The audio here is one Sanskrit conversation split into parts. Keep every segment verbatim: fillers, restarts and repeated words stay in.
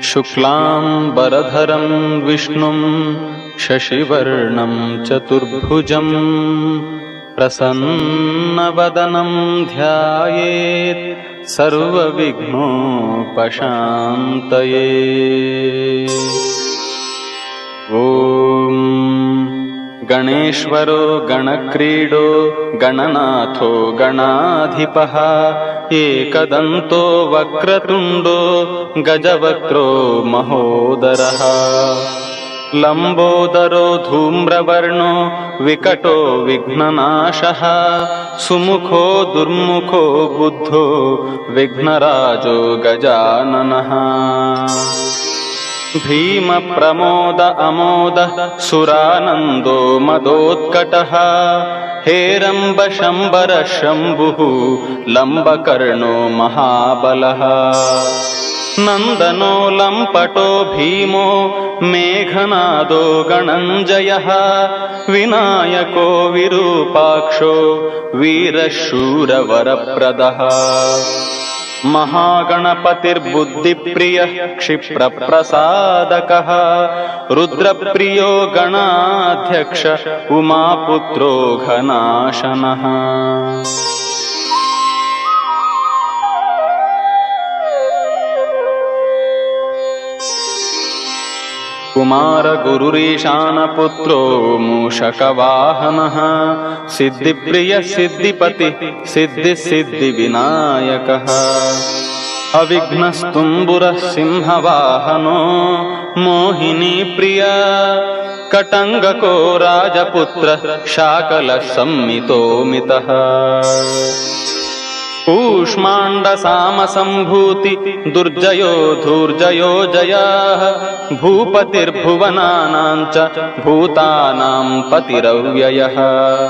शुक्लांबरधरं विष्णुं शशिवर्णं चतुर्भुजं प्रसन्नवदनं ध्यायेत् सर्वविघ्नोपशान्तये। ॐ गणेश्वरो गणक्रीडो गणनाथो गणाधिपः एकदन्तो वक्रतुण्डो गजवक्त्रो महोदरः लम्बोदरो धूम्रवर्णो विकटो विघ्ननाशः सुमुखो दुर्मुखो बुद्धो विघ्नराजो गजाननः भीम प्रमोद अमोद सुरानन्दो मदोत्कटः हेरम्ब शम्बर शम्भुः लम्बकर्णो महाबलः नन्दनो लम्पटो भीमो मेघनादो गणञ्जयः विनायको विरूपाक्षो वीरशूरवरप्रदः महागणपतिर्बुद्धिप्रियः क्षिप्रप्रसादकः रुद्रप्रियो गणाध्यक्ष उमापुत्रो घनाशनः कुमार गुरुरीशानपुत्रो मूषकवाहनः सिद्धिप्रिय सिद्धिपति सिद्धि सिद्धि विनायकः अविघ्नस्तुम्बुरः सिंहवाहनो मोहिनी प्रिया कटङ्गको राजपुत्र शाकलः सम्मितोमितः कूष्माण्डसामसम्भूति दुर्जयो धूर्जयो जयाः भूपतिर्भुवनानां च भूतानां पतिरव्ययः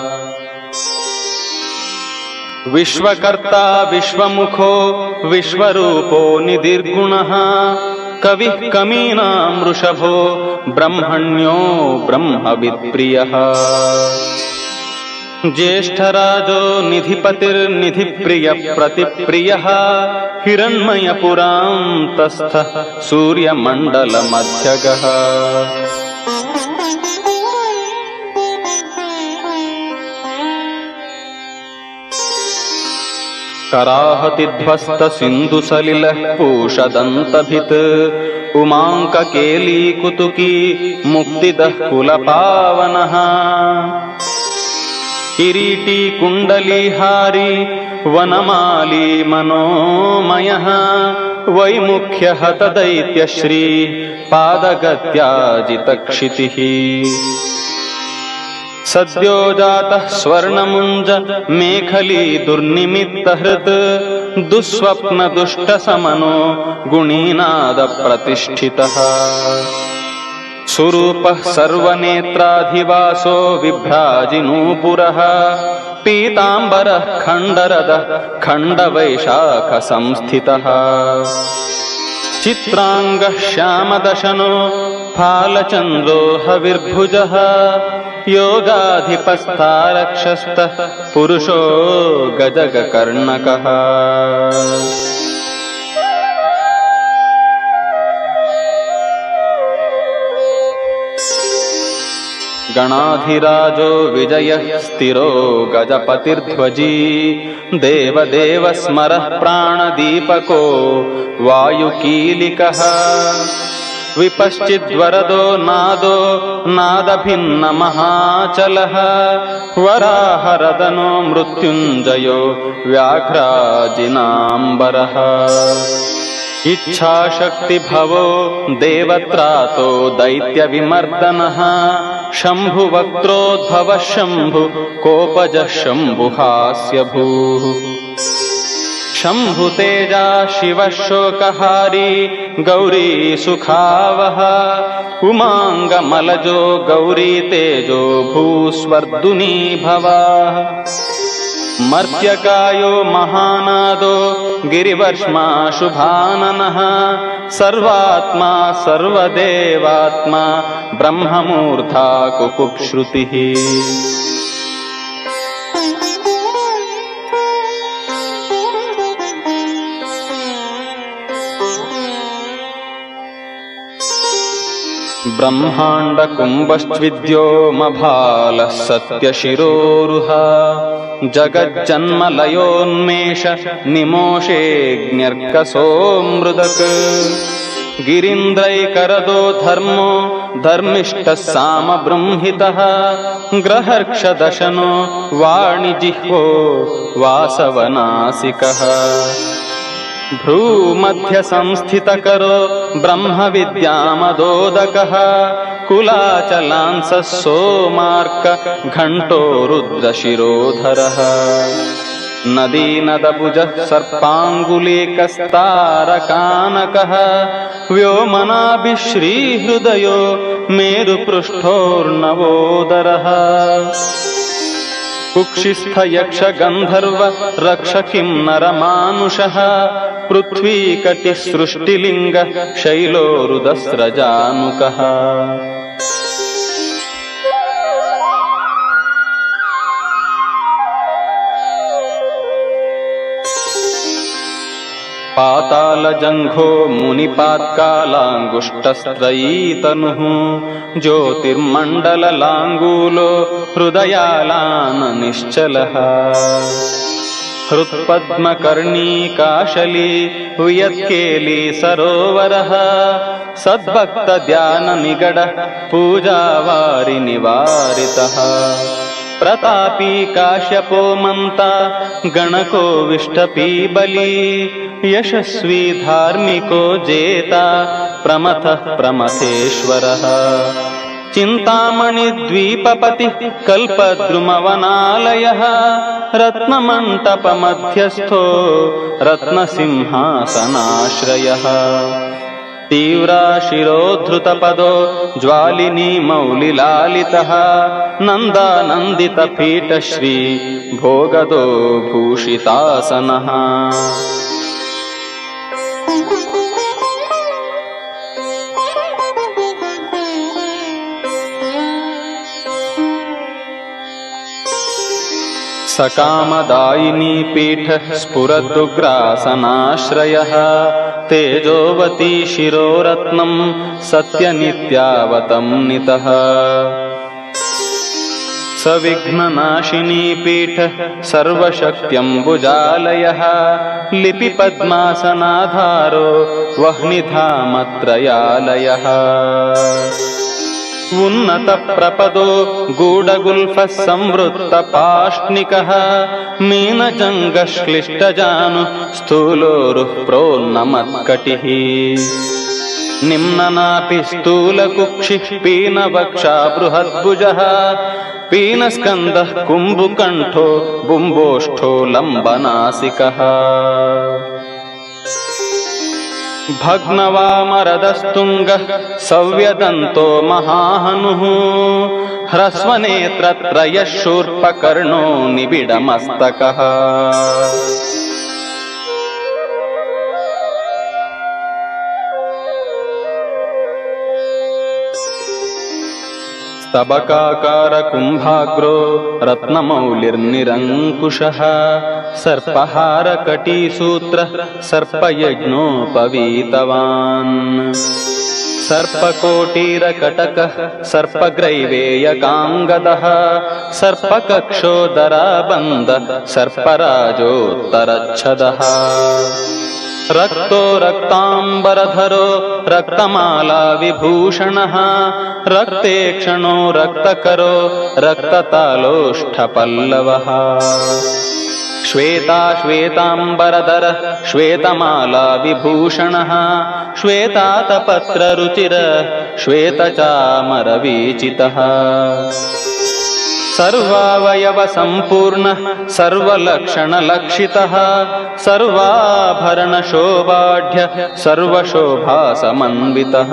विश्वकर्ता विश्वमुखो विश्वरूपो निधिर्गुणः कविः कवीनां वृषभो ब्रह्मण्यो ब्रह्मवित्प्रियः ज्येष्ठराजो निधिपतिर्निधिप्रिय प्रतिप्रियः हिरण्मयपुरान्तस्थः सूर्यमण्डलमध्यगः कराहतिध्वस्तसिन्धुसलिलः पूषदन्तभित् उमाङ्ककेलीकुतुकी मुक्तिदः कुलपावनः किरीटी कुण्डलीहारी वनमाली मनोमयः वैमुख्यहतदैत्यश्री पादगत्याजितक्षितिः सद्यो जातः स्वर्णमुञ्ज मेखली दुर्निमित्तहृत् दुःस्वप्नदुष्टसमनो गुणीनादप्रतिष्ठितः सुरूपः सर्वनेत्राधिवासो विभ्राजिनूपुरः पीताम्बरः खण्डरदः खण्डवैशाखसंस्थितः चित्राङ्गः श्यामदशनो फालचन्द्रो हविर्भुजः योगाधिपस्थारक्षस्तः पुरुषो गजगकर्णकः गणाधिराजो विजयः स्थिरो गजपतिर्ध्वजी देवदेव स्मरः प्राणदीपको वायुकीलिकः विपश्चिद्वरदो नादो नादभिन्नमहाचलः वराहरदनो मृत्युञ्जयो व्याघ्राजिनाम्बरः इच्छाशक्तिभवो देवत्रातो दैत्यविमर्दनः शम्भुवक्त्रोद्भवः शम्भु कोपजः शम्भुहास्यभूः शम्भुतेजा शिवः शोकहारी गौरी सुखावः उमाङ्गमलजो गौरी तेजो भूस्वर्धुनी भवाः मर्त्यकायो महानादो गिरिवर्ष्मा शुभाननः सर्वात्मा सर्वदेवात्मा ब्रह्ममूर्धा कुकुप्श्रुतिः ब्रह्माण्डकुम्भस्त्विद्योमभालः सत्यशिरोरुहा जगज्जन्मलयोन्मेष निमोषेऽग्न्यर्कसो मृदक् गिरीन्द्रैकरदो धर्मो धर्मिष्ठः सामबृंहितः ग्रहर्क्षदशनो वाणिजिह्वो वासवनासिकः भ्रूमध्य संस्थितकरो ब्रह्मविद्यामदोदकः कुलाचलांसः सोमार्क घण्टो रुद्रशिरोधरः नदीनदभुजः सर्पाङ्गुलीकस्तारकानकः व्योमनाभिश्रीहृदयो मेरुपृष्ठोर्नवोदरः कुक्षिस्थयक्षगन्धर्व रक्ष किं नरमानुषः पृथ्वीकटिसृष्टिलिङ्ग शैलोरुदस्रजानुकः पातालजङ्घो मुनिपात्कालाङ्गुष्ठस्त्रयीतनुः ज्योतिर्मण्डललाङ्गूलो हृदयालाननिश्चलः हृत्पद्मकर्णी काशली वियत्केली सरोवरः सद्भक्तध्याननिगड पूजावारिनिवारितः प्रतापी काश्यपो मन्ता गणको विष्टपी बली यशस्वी धार्मिको जेता प्रमथः प्रमथेश्वरः चिन्तामणिद्वीपपतिः कल्पद्रुमवनालयः रत्नमण्टपमध्यस्थो रत्नसिंहासनाश्रयः तीव्राशिरोद्धृतपदो ज्वालिनी मौलिलालितः नन्दानन्दितपीठश्री भोगदो भूषितासनः सकामदायिनी पीठ स्फुरदुग्रासनाश्रयः तेजोवती शिरोरत्नं सत्यनित्यावतंनितः सविघ्ननाशिनी पीठ सर्वशक्त्यम्बुजालयः लिपिपद्मासनाधारो वह्निधामत्रयालयः उन्नतप्रपदो गूढगुल्फः संवृत्तपाष्णिकः मीनजङ्गश्लिष्टजानु स्थूलोरुः प्रोन्नमत्कटिः निम्ननापि स्थूलकुक्षिः पीनवक्षा बृहद्भुजः पीनस्कन्धः कुम्भुकण्ठो बुम्बोष्ठो लम्बनासिकः भग्नवामरदस्तुङ्गः सव्यदन्तो महाहनुः ह्रस्वनेत्रत्रयः शूर्पकर्णो निबिडमस्तकः स्तबकाकार कुम्भाग्रो रत्नमौलिर्निरङ्कुशः सर्पहारकटीसूत्र सर्पयज्ञोपवीतवान् सर्पकोटीरकटकः सर्पग्रैवेयकाङ्गदः सर्पकक्षोदराबन्ध सर्पराजोत्तरच्छदः रक्तो रक्ताम्बरधरो रक्तमाला विभूषणः रक्तेक्षणो रक्तकरो रक्ततालोष्ठपल्लवः श्वेता श्वेताम्बरधर श्वेतमाला विभूषणः श्वेतातपत्ररुचिर श्वेतचामरवीचितः सर्वावयव सम्पूर्ण सर्वलक्षणलक्षितः सर्वाभरणशोभाढ्य सर्वशोभासमन्वितः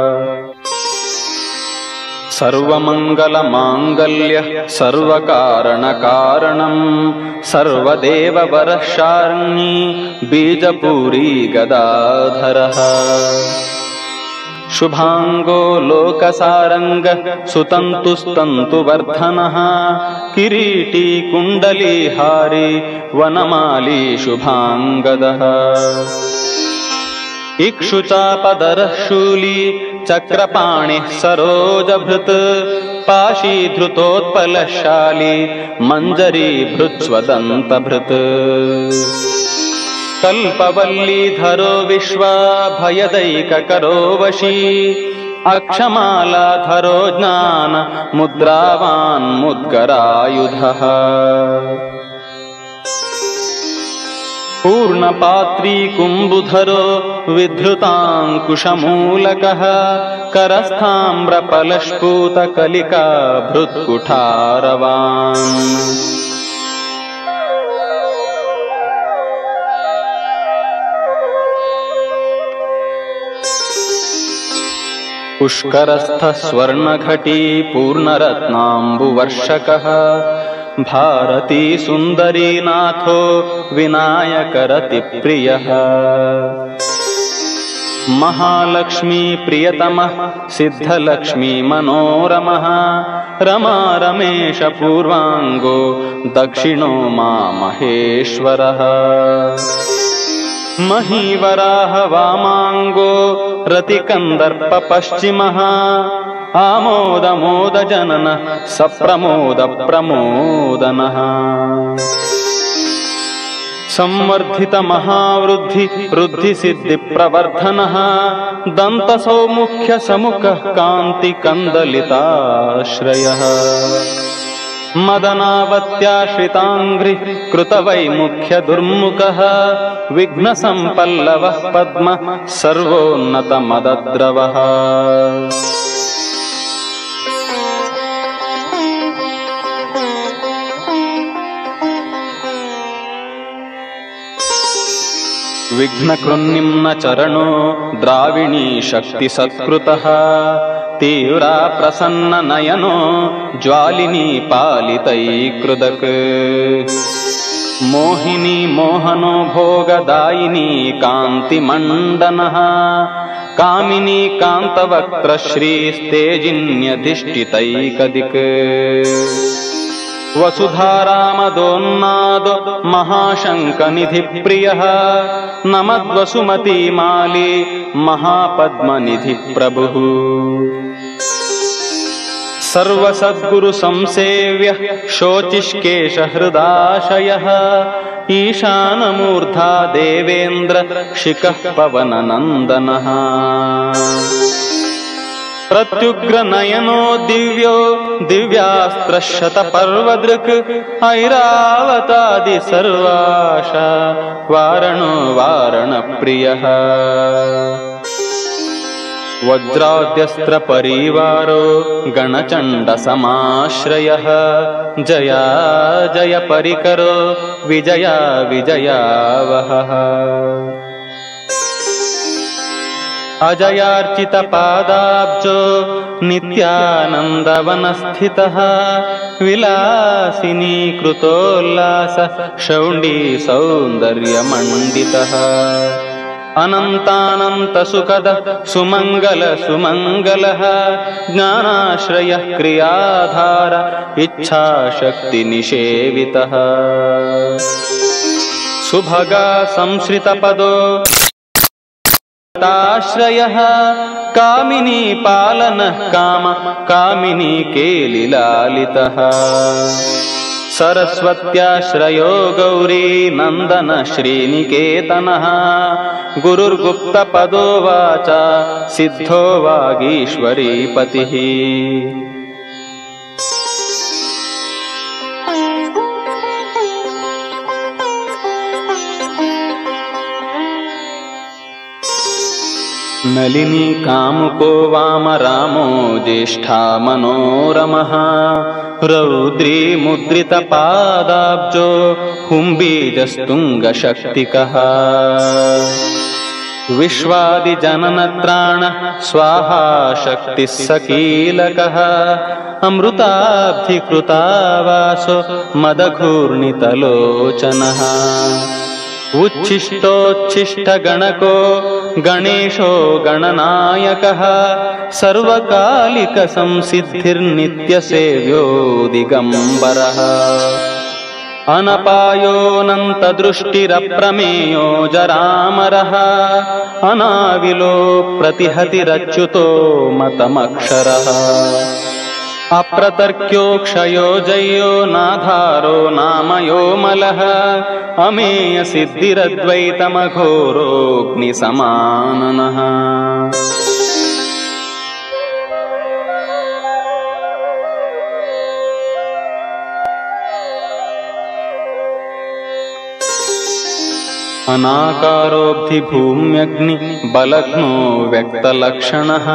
सर्वमङ्गलमाङ्गल्य सर्वकारणकारणं सर्वदेववरः शार्ङ्गी बीजपूरी गदाधरः शुभांगो लोकसारंग सुतंतुस्तंतुवर्धनः किरीटी कुंडलीहारी वनमाली शुभांगदः इक्षुचापदरः शूली चक्रपाणिः सरोजभृत् पाशीधृतोत्पलशाली मञ्जरीभृत्स्वदन्तभृत् कल्पवल्लीधरो विश्वाभयदैककरो वशी अक्षमालाधरो ज्ञान मुद्रावान् मुद्गरायुधः पूर्णपात्री कुम्भुधरो विधृताङ्कुशमूलकः करस्थाम्रफलस्फूतकलिका भृत्कुठारवान् पुष्करस्थः स्वर्णघटी पूर्णरत्नाम्बुवर्षकः भारती सुन्दरी नाथो विनायकरतिप्रियः महालक्ष्मी प्रियतमः सिद्धलक्ष्मी मनोरमः रमा रमेश पूर्वाङ्गो दक्षिणो मा महेश्वरः महीवराह वामाङ्गो रतिकन्दर्प पश्चिमः आमोदमोद जनन सप्रमोद प्रमोदनः संवर्धित महावृद्धि वृद्धि सिद्धि प्रवर्धनः दन्तसौमुख्य समुखः कान्ति कन्दलिताश्रयः मदनावत्याश्रिताङ्घ्रि कृतवैमुख्य दुर्मुखः विघ्न संपल्लवः पद्म सर्वोन्नत मदद्रवः विघ्नकृन्निम्न चरणो द्राविणी शक्ति सत्कृतः तीव्रा प्रसन्न नयनो ज्वालिनी पालितैकृदक् मोहिनी मोहनो भोगदायिनी कान्तिमण्डनः कामिनी कान्तवक्त्र श्रीस्तेजिन्यधिष्ठितैकदिक् वसुधारामदोन्नादो महाशङ्कनिधिप्रियः नमद्वसुमतीमाली महापद्मनिधिप्रभुः सर्वसद्गुरुसंसेव्यः शोचिष्केशहृदाशयः ईशानमूर्धा देवेन्द्र शिखः पवननन्दनः प्रत्युग्रनयनो दिव्यो दिव्यास्त्रशतपर्वदृक् ऐरावतादि सर्वाशा वारणो वारणप्रियः वज्राद्यस्त्रपरिवारो गणचण्डसमाश्रयः जया जय परिकरो विजया विजयावहः अजयार्चितपादाब्जो नित्यानन्दवनस्थितः विलासिनी कृतोल्लास शौण्डी सौन्दर्यमण्डितः अनन्तानन्तसुखद सुमङ्गल सुमङ्गलः ज्ञानाश्रयः क्रियाधार इच्छाशक्तिनिषेवितः सुभगा संश्रितपदो ताश्रयः कामिनी पालनः काम कामिनी केलिलालितः सरस्वत्याश्रयो गौरी नन्दन श्रीनिकेतनः गुरुर्गुप्तपदो वाचा सिद्धो वागीश्वरीपतिः नलिनी कामुको वाम रामो ज्येष्ठा मनोरमः रौद्री मुद्रितपादाब्जो हुम्बीजस्तुङ्गशक्तिकः विश्वादिजननत्राण स्वाहा शक्तिः सकीलकः अमृताब्धिकृतावासो मदघूर्णितलोचनः उच्छिष्टोच्छिष्टगणको गणेशो गणनायकः सर्वकालिकसंसिद्धिर्नित्यसेव्यो दिगम्बरः अनपायोऽनन्तदृष्टिरप्रमेयो जरामरः अनाविलो प्रतिहतिरच्युतो मतमक्षरः अप्रतर्क्यो क्षयो जयो नाधारो नामयो मलः अमेय सिद्धिरद्वैतमघोरोऽग्निसमाननः अनाकारोऽब्धिभूम्यग्नि बलघ्नो व्यक्तलक्षणः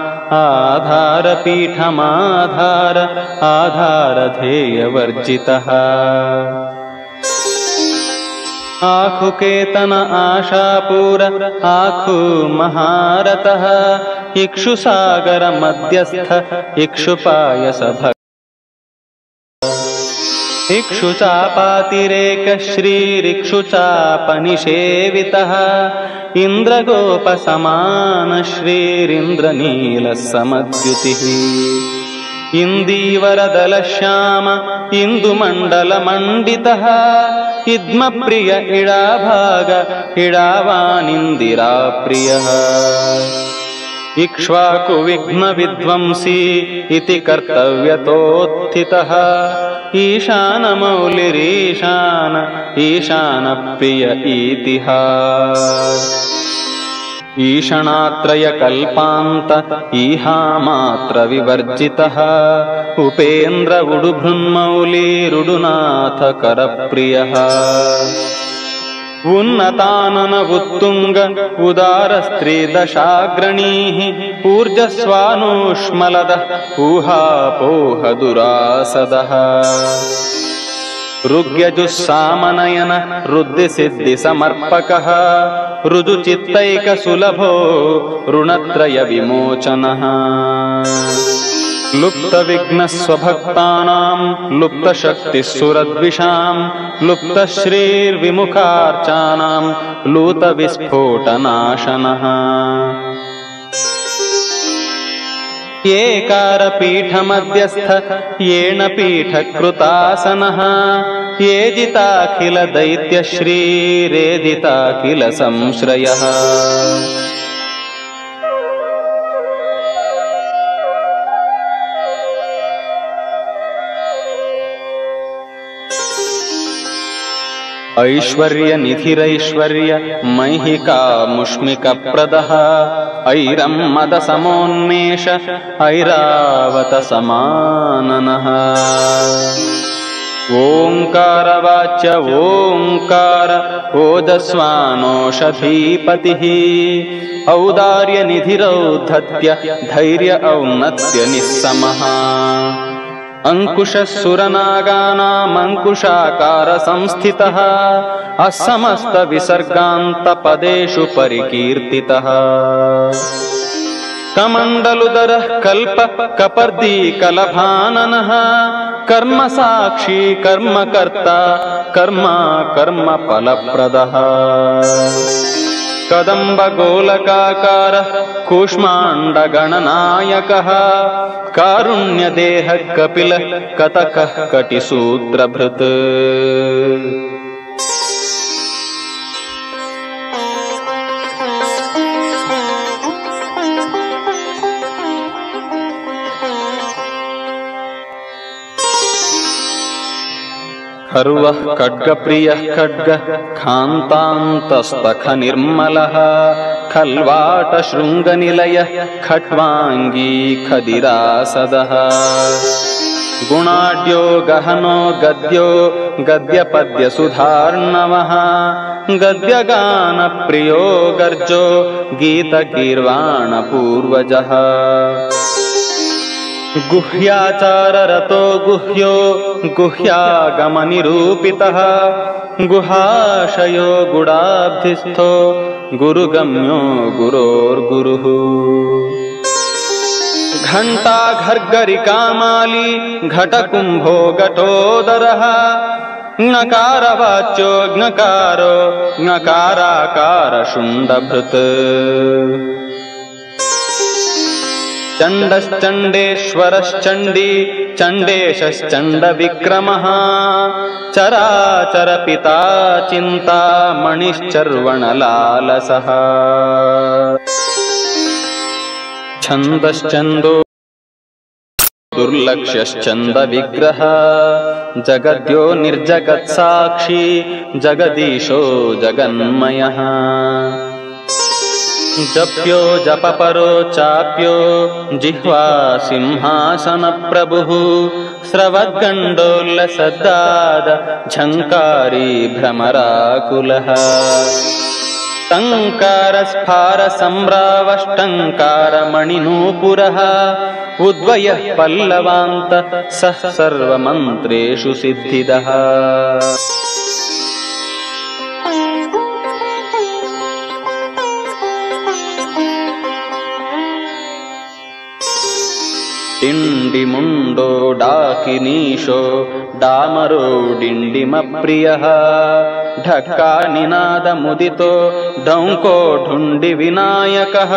आधारपीठमाधार आधारधेयवर्जितः आखुकेतन आशापूर आखु महारतः इक्षुसागर मध्यस्थ इक्षुपायसभ इक्षुचापातिरेक श्रीरिक्षुचापनिषेवितः इन्द्रगोपसमान श्रीरिन्द्रनीलः समद्युतिः इन्दीवरदलश्याम इन्दुमण्डलमण्डितः इद्मप्रिय इडाभाग इडावानिन्दिराप्रियः इक्ष्वाकुविघ्नविध्वंसी इति कर्तव्यतोत्थितः ईशानमौलिरीशान ईशानप्रिय इतिः ईषणात्रयकल्पान्त ईहामात्रविवर्जितः उपेन्द्र उडुभृन्मौलिरुडुनाथ करप्रियः उन्नतानन उत्तुंग उदारस्त्रिदशाग्रणीः ऊर्जस्वानूष्मलदः ऊहापोह दुरासदः ऋग्यजुस्सामनयन रुद्धिसिद्धिसमर्पकः ऋजुचित्तैकसुलभो ऋणत्रय विमोचनः लुप्तविघ्नस्वभक्तानां लुप्तशक्तिस्सुरद्विषां लुप्तश्रीर्विमुखार्चानां लूतविस्फोटनाशनः येकारपीठमध्यस्थ येन पीठकृतासनः येजिताखिलदैत्यश्रीरेदिताखिल संश्रयः ऐश्वर्यनिधिरैश्वर्य मैहिकामुष्मिकप्रदः ऐरं मदसमोन्मेष ऐरावतसमाननः ओंकारवाच्य ओंकार ओजस्वानोषधीपतिः औदार्यनिधिरौद्धत्य धैर्य औन्नत्य निस्समः अंकुशस्सुरनागानामंकुशाकार संस्थितः असमस्त विसर्गान्तपदेषु परिकीर्तितः कमण्डलुदरः कल्प कपर्दी कलभाननः कर्म साक्षी कर्मकर्ता कर्मा कर्म फलप्रदः कदम्ब गोलकाकारः कूष्माण्डगणनायकः कारुण्यदेहः कपिलः कतकः कटिसूत्रभृत् खर्वः खड्गप्रियः खड्गः खान्तान्तस्तख निर्मलः खल्वाटशृङ्गनिलयः खट्वाङ्गी खदिरासदः गुणाढ्यो गहनो गद्यो गद्यपद्यसुधार्णवः गद्यगानप्रियो गर्जो गीतगीर्वाणपूर्वजः गुह्याचाररतो गुह्यो गुह्यागमनिरूपितः गुहाशयो गुडाब्धिस्थो गुरुगम्यो गुरोर्गुरुः घंटा घर्गरिकामाली घटकुंभो घटोदरः ङकारवाच्यो ङकारो ङकाराकार शुण्डभृत् चण्डश्चण्डेश्वरश्चण्डी चण्डेशश्चण्डविक्रमः चराचरपिता चिन्तामणिश्चर्वणलालसः छन्दश्चन्दो दुर्लक्ष्यश्चन्दविग्रह जगद्यो निर्जगत्साक्षी जगदीशो जगन्मयः जप्यो जपपरो चाप्यो जिह्वा सिंहासनप्रभुः स्रवद्गण्डोल्लसद्दाद झङ्कारी भ्रमराकुलः टङ्कारस्फारसम्रावष्टङ्कारमणिनूपुरः उद्वयः पल्लवान्त सः सर्वमन्त्रेषु सिद्धिदः डिण्डिमुण्डो डाकिनीशो डामरो डिण्डिमप्रियः ढक्कानिनादमुदितो डौङ्को ढुण्डिविनायकः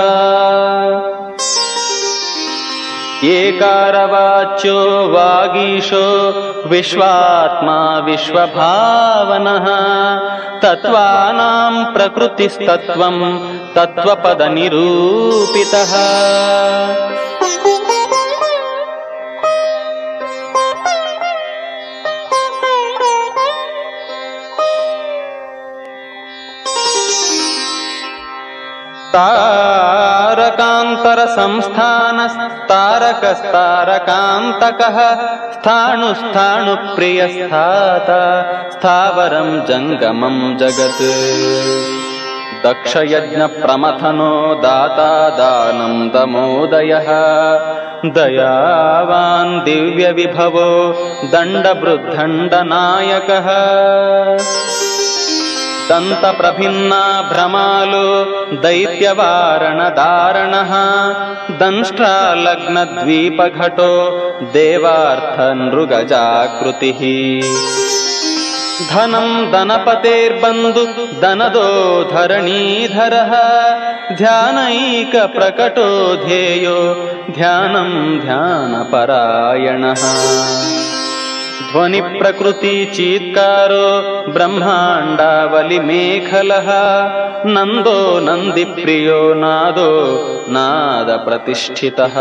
एकारवाच्यो वागीशो विश्वात्मा विश्वभावनः तत्त्वानां प्रकृतिस्तत्त्वं तत्त्वपदनिरूपितः तारकान्तरसंस्थानस्तारकस्तारकान्तकः स्थाणुस्थाणुप्रियस्थाता स्थावरं जङ्गमं जगत् दक्षयज्ञप्रमथनो दाता दानं दमोदयः दयावान् दिव्यविभवो दण्डवृद्धण्डनायकः दन्तप्रभिन्ना भ्रमालो दैत्यवारणदारणः दंष्ट्रालग्नद्वीपघटो देवार्थनृगजाकृतिः धनं धनपतेर्बन्धु दनदो धरणीधरः ध्यानैकप्रकटो ध्येयो ध्यानं ध्यानपरायणः ध्वनिप्रकृति चीत्कारो ब्रह्माण्डावलिमेखलः नन्दो नन्दिप्रियो नादो नादप्रतिष्ठितः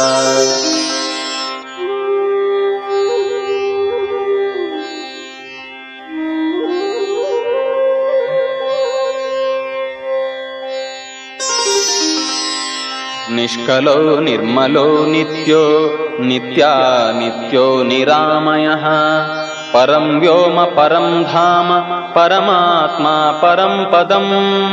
निष्कलो निर्मलो नित्यो नित्यानित्यो निरामयः परं व्योम परं धाम परमात्मा परं पदम्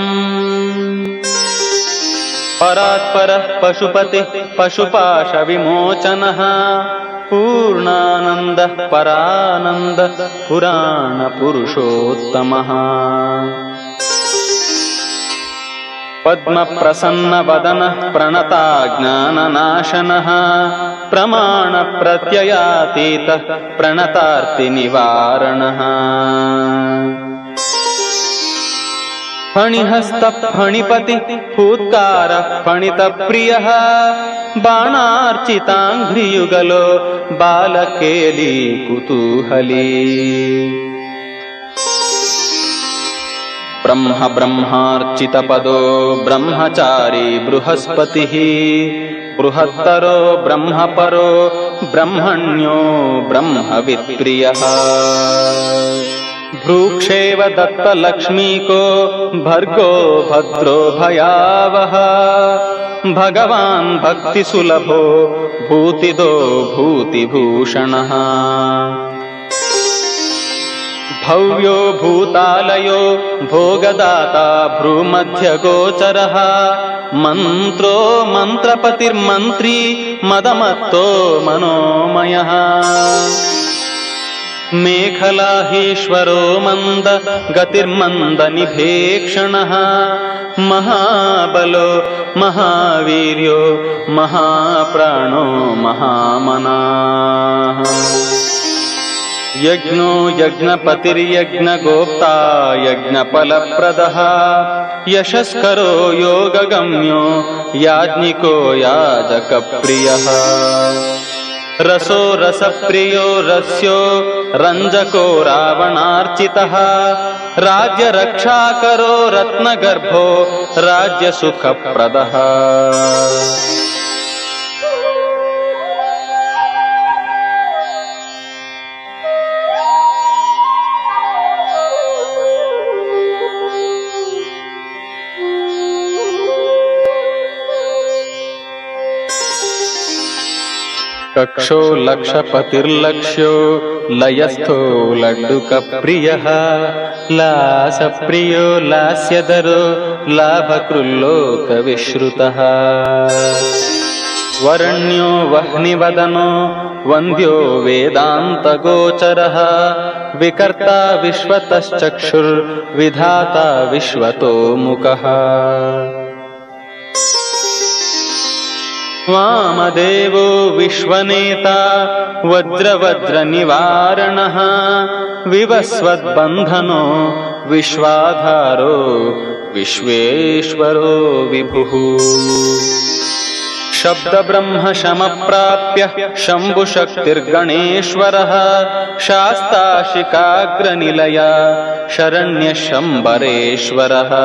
परात्परः पशुपतिः पशुपाशविमोचनः पूर्णानन्दः परानन्दः पुराणपुरुषोत्तमः पद्मप्रसन्नवदनः प्रणताज्ञाननाशनः प्रमाणप्रत्ययातीतः प्रणतार्तिनिवारणः फणिहस्तफणिपति फूत्कारः फणितप्रियः बाणार्चिताङ्घ्रियुगलो बालकेली कुतूहली ब्रह्म ब्रह्मार्चितपदो ब्रह्मचारी बृहस्पतिः बृहत्तरो ब्रह्मपरो ब्रह्मण्यो ब्रह्मवित्प्रियः भ्रूक्षेव दत्तलक्ष्मीको भर्गो भद्रो भयावः भगवान् भक्तिसुलभो भूतिदो भूतिभूषणः भव्यो भूतालयो भोगदाता भ्रूमध्यगोचरः मन्त्रो मन्त्रपतिर्मन्त्री मदमत्तो मनोमयः मेखलाहीश्वरो मन्द गतिर्मन्दनिभेक्षणः महाबलो महावीर्यो महाप्राणो महामनाः यज्ञो यज्ञपतिर्यज्ञगोप्ता यज्ञफलप्रदः यशस्करो योगगम्यो याज्ञिको याजकप्रियः रसो रसप्रियो रस्यो रञ्जको रावणार्चितः राज्यरक्षाकरो रत्नगर्भो राज्यसुखप्रदः कक्षो लक्षपतिर्लक्ष्यो लयस्थो लड्डुकप्रियः लासप्रियो लास्यदरो लाभकृल्लोकविश्रुतः वरण्यो वह्निवदनो वन्द्यो वेदान्तगोचरः विकर्ता विश्वतश्चक्षुर्विधाता विश्वतोमुखः वामदेवो विश्वनेता वज्रवज्रनिवारणः विवस्वद्बन्धनो विश्वाधारो विश्वेश्वरो विभुः शब्दब्रह्म शमप्राप्य शम्भुशक्तिर्गणेश्वरः शास्ताशिकाग्रनिलया शरण्यशम्बरेश्वरः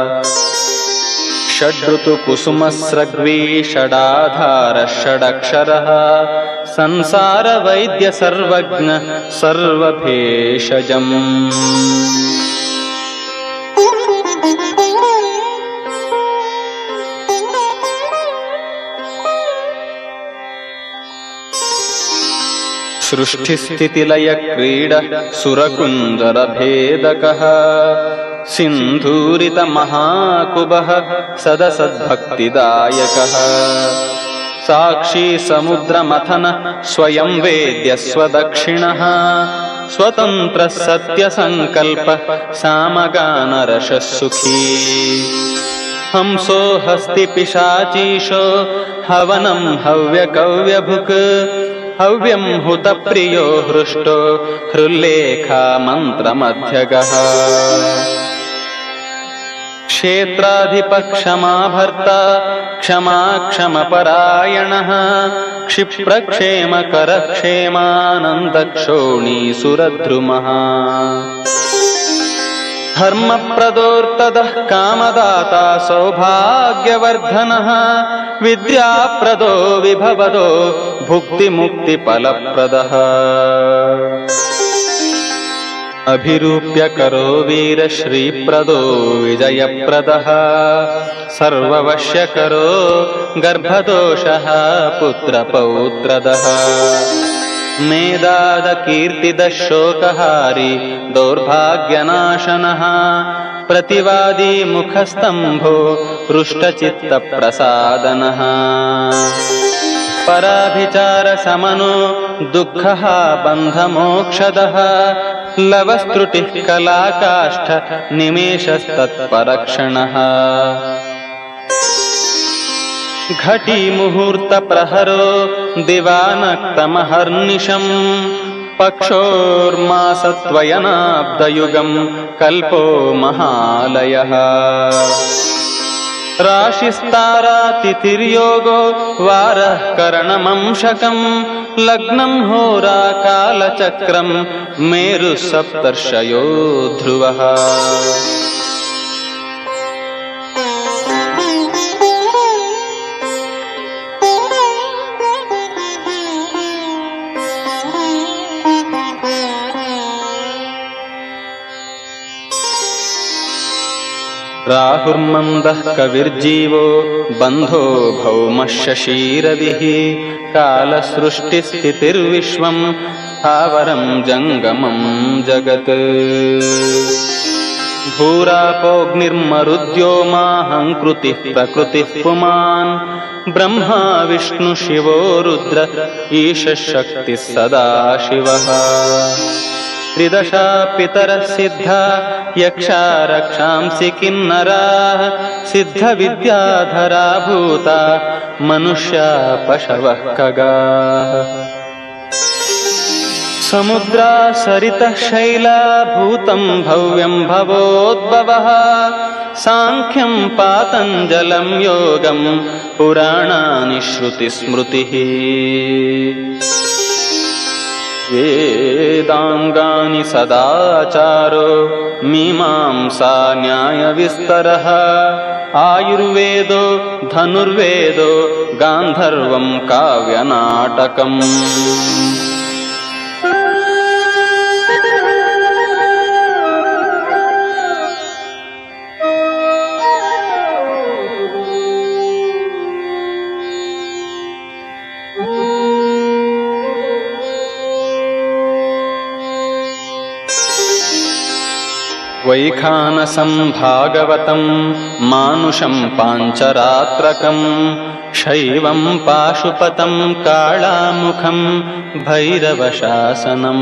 षड्ऋतुकुसुमस्रग्वी षडाधार षडक्षरः संसारवैद्य सर्वज्ञ सर्वभेषजम् सृष्टिस्थितिलयक्रीडः सुरकुञ्जरभेदकः सिन्धूरितमहाकुबः सदसद्भक्तिदायकः साक्षी समुद्रमथन स्वयं वेद्य स्वदक्षिणः स्वतन्त्रः सत्यसङ्कल्प सामगानरसः सुखी हंसो हस्तिपिशाचीशो हवनं हव्यकव्यभुक् हव्यं हुतप्रियो हृष्टो हृल्लेखा मन्त्रमध्यगः क्षेत्राधिपक्षमाभर्ता क्षमा क्षमपरायणः क्षिप्रक्षेमकरक्षेमानन्दक्षोणीसुरद्रुमः धर्मप्रदोर्तदः कामदाता सौभाग्यवर्धनः विद्याप्रदो विभवदो भुक्तिमुक्तिफलप्रदः अभिरूप्यकरो वीरश्रीप्रदो विजयप्रदः सर्ववश्यकरो गर्भदोषः पुत्रपौत्रदः मेदादकीर्तिदः शोकहारी दौर्भाग्यनाशनः प्रतिवादी मुखस्तम्भो पृष्ठचित्तप्रसादनः पराभिचारशमनो दुःखः बन्धमोक्षदः लवस्त्रुटिः कलाकाष्ठ निमेषस्तत्परक्षणः घटी मुहूर्त प्रहरो दिवानक्तमहर्निशम् पक्षोर्मासत्वयनाब्दयुगम् कल्पो महालयः राशिस्तारातिथिर्योगो वारः करणमंशकम् लग्नं होराकालचक्रम् मेरुः सप्तर्षयो ध्रुवः राहुर्मन्दः कविर्जीवो बन्धो भौमः शशीरविः कालसृष्टिस्थितिर्विश्वम् स्थावरं जङ्गमं जगत् भूरापोऽग्निर्मरुद्योमाहङ्कृतिः प्रकृतिः पुमान् ब्रह्मा विष्णु शिवो रुद्र ईशः शक्तिः सदा शिवः त्रिदशा पितरः सिद्धा यक्षा रक्षांसि किन्नराः सिद्धविद्याधरा भूता मनुष्या पशवः खगाः समुद्रा सरितः शैला भूतं भव्यं भवोद्भवः सांख्यं पातञ्जलं योगं पुराणानि श्रुतिस्मृतिः वेदांगानि सदाचारो मीमांसा न्यायविस्तरः आयुर्वेदो धनुर्वेदो गान्धर्वं काव्यनाटकम् वैखानसं भागवतं मानुषं पाञ्चरात्रकं शैवं पाशुपतं कालामुखं भैरवशासनम्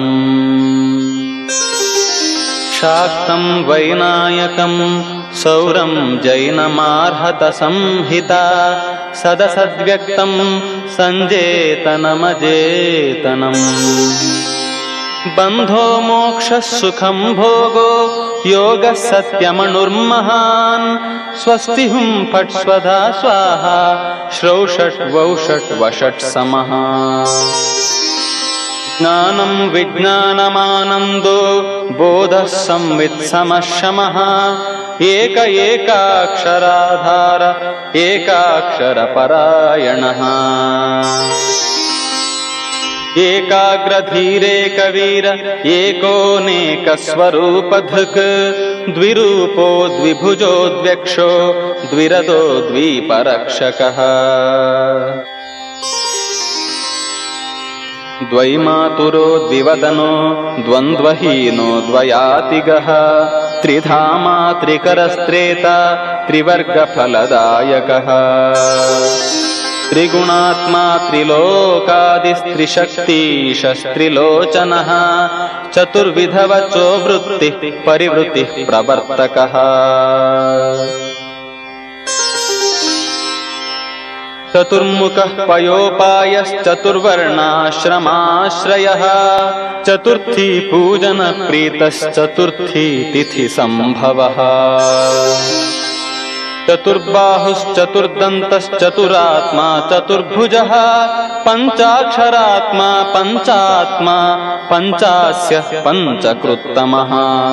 शाक्तं वैनायकं सौरं जैनमार्हतसंहिता सदसद्व्यक्तं सञ्जेतनमजेतनम् बन्धो मोक्षः सुखं भोगो योगः सत्यमनुर्महान् स्वस्ति हुं फट् स्वधा स्वाहा श्रौषट् वौषट् वषट् समः ज्ञानं विज्ञानमानन्दो बोधः संवित् समः शमः एक एकाक्षराधार एकाक्षरपरायणः एकाग्रधीरेकवीर एकोनेकस्वरूपधृक् द्विरूपो द्विभुजो द्व्यक्षो द्विरदो द्विपरक्षकः द्वैमातुरो द्विवदनो द्वन्द्वहीनो द्वयातिगः त्रिधामा त्रिकरस्त्रेता त्रिवर्गफलदायकः त्रिगुणात्मा त्रिलोकादिस्त्रिशक्तिशस्त्रिलोचनः चतुर्विधवचो वृत्तिः परिवृत्तिः प्रवर्तकः चतुर्मुखः पयोपायश्चतुर्वर्णाश्रमाश्रयः चतुर्थी पूजनप्रीतश्चतुर्थी तिथिसम्भवः चतुर्बाहुश्चतुर्दन्तश्चतुरात्मा चतुर्भुजः पञ्चाक्षरात्मा पञ्चात्मा पञ्चास्यः पञ्चकृत्तमः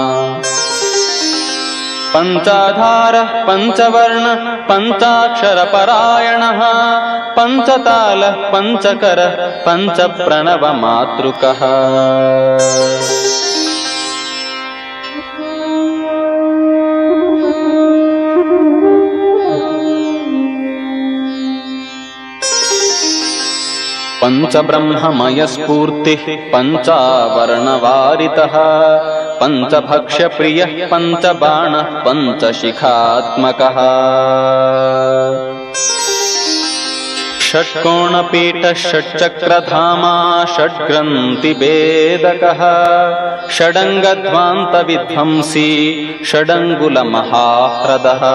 पञ्चाधारः पञ्चवर्ण पञ्चाक्षरपरायणः पञ्चतालः पञ्चकरः पञ्चप्रणवमातृकः पञ्चब्रह्ममयस्फूर्तिः पञ्चावर्णवारितः पञ्चभक्ष्यप्रियः पञ्चबाणः पञ्चशिखात्मकः षट्कोणपीठः षट्चक्रधामा षड्ग्रन्थिभेदकः षडङ्गध्वान्तविध्वंसी षडङ्गुलमहाह्रदः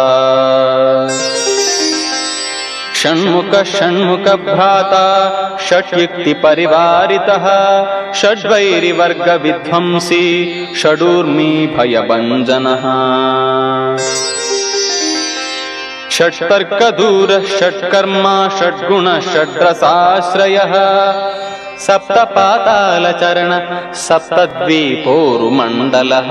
षण्मुख षण्मुख भ्राता षट्युक्तिपरिवारितः षड्वैरिवर्गविध्वंसी षडूर्मी भयभञ्जनः षट्तर्कदूरः षट्कर्मा षड्गुणः षड्रसाश्रयः सप्तपातालचरण सप्तद्वीपोरुमण्डलः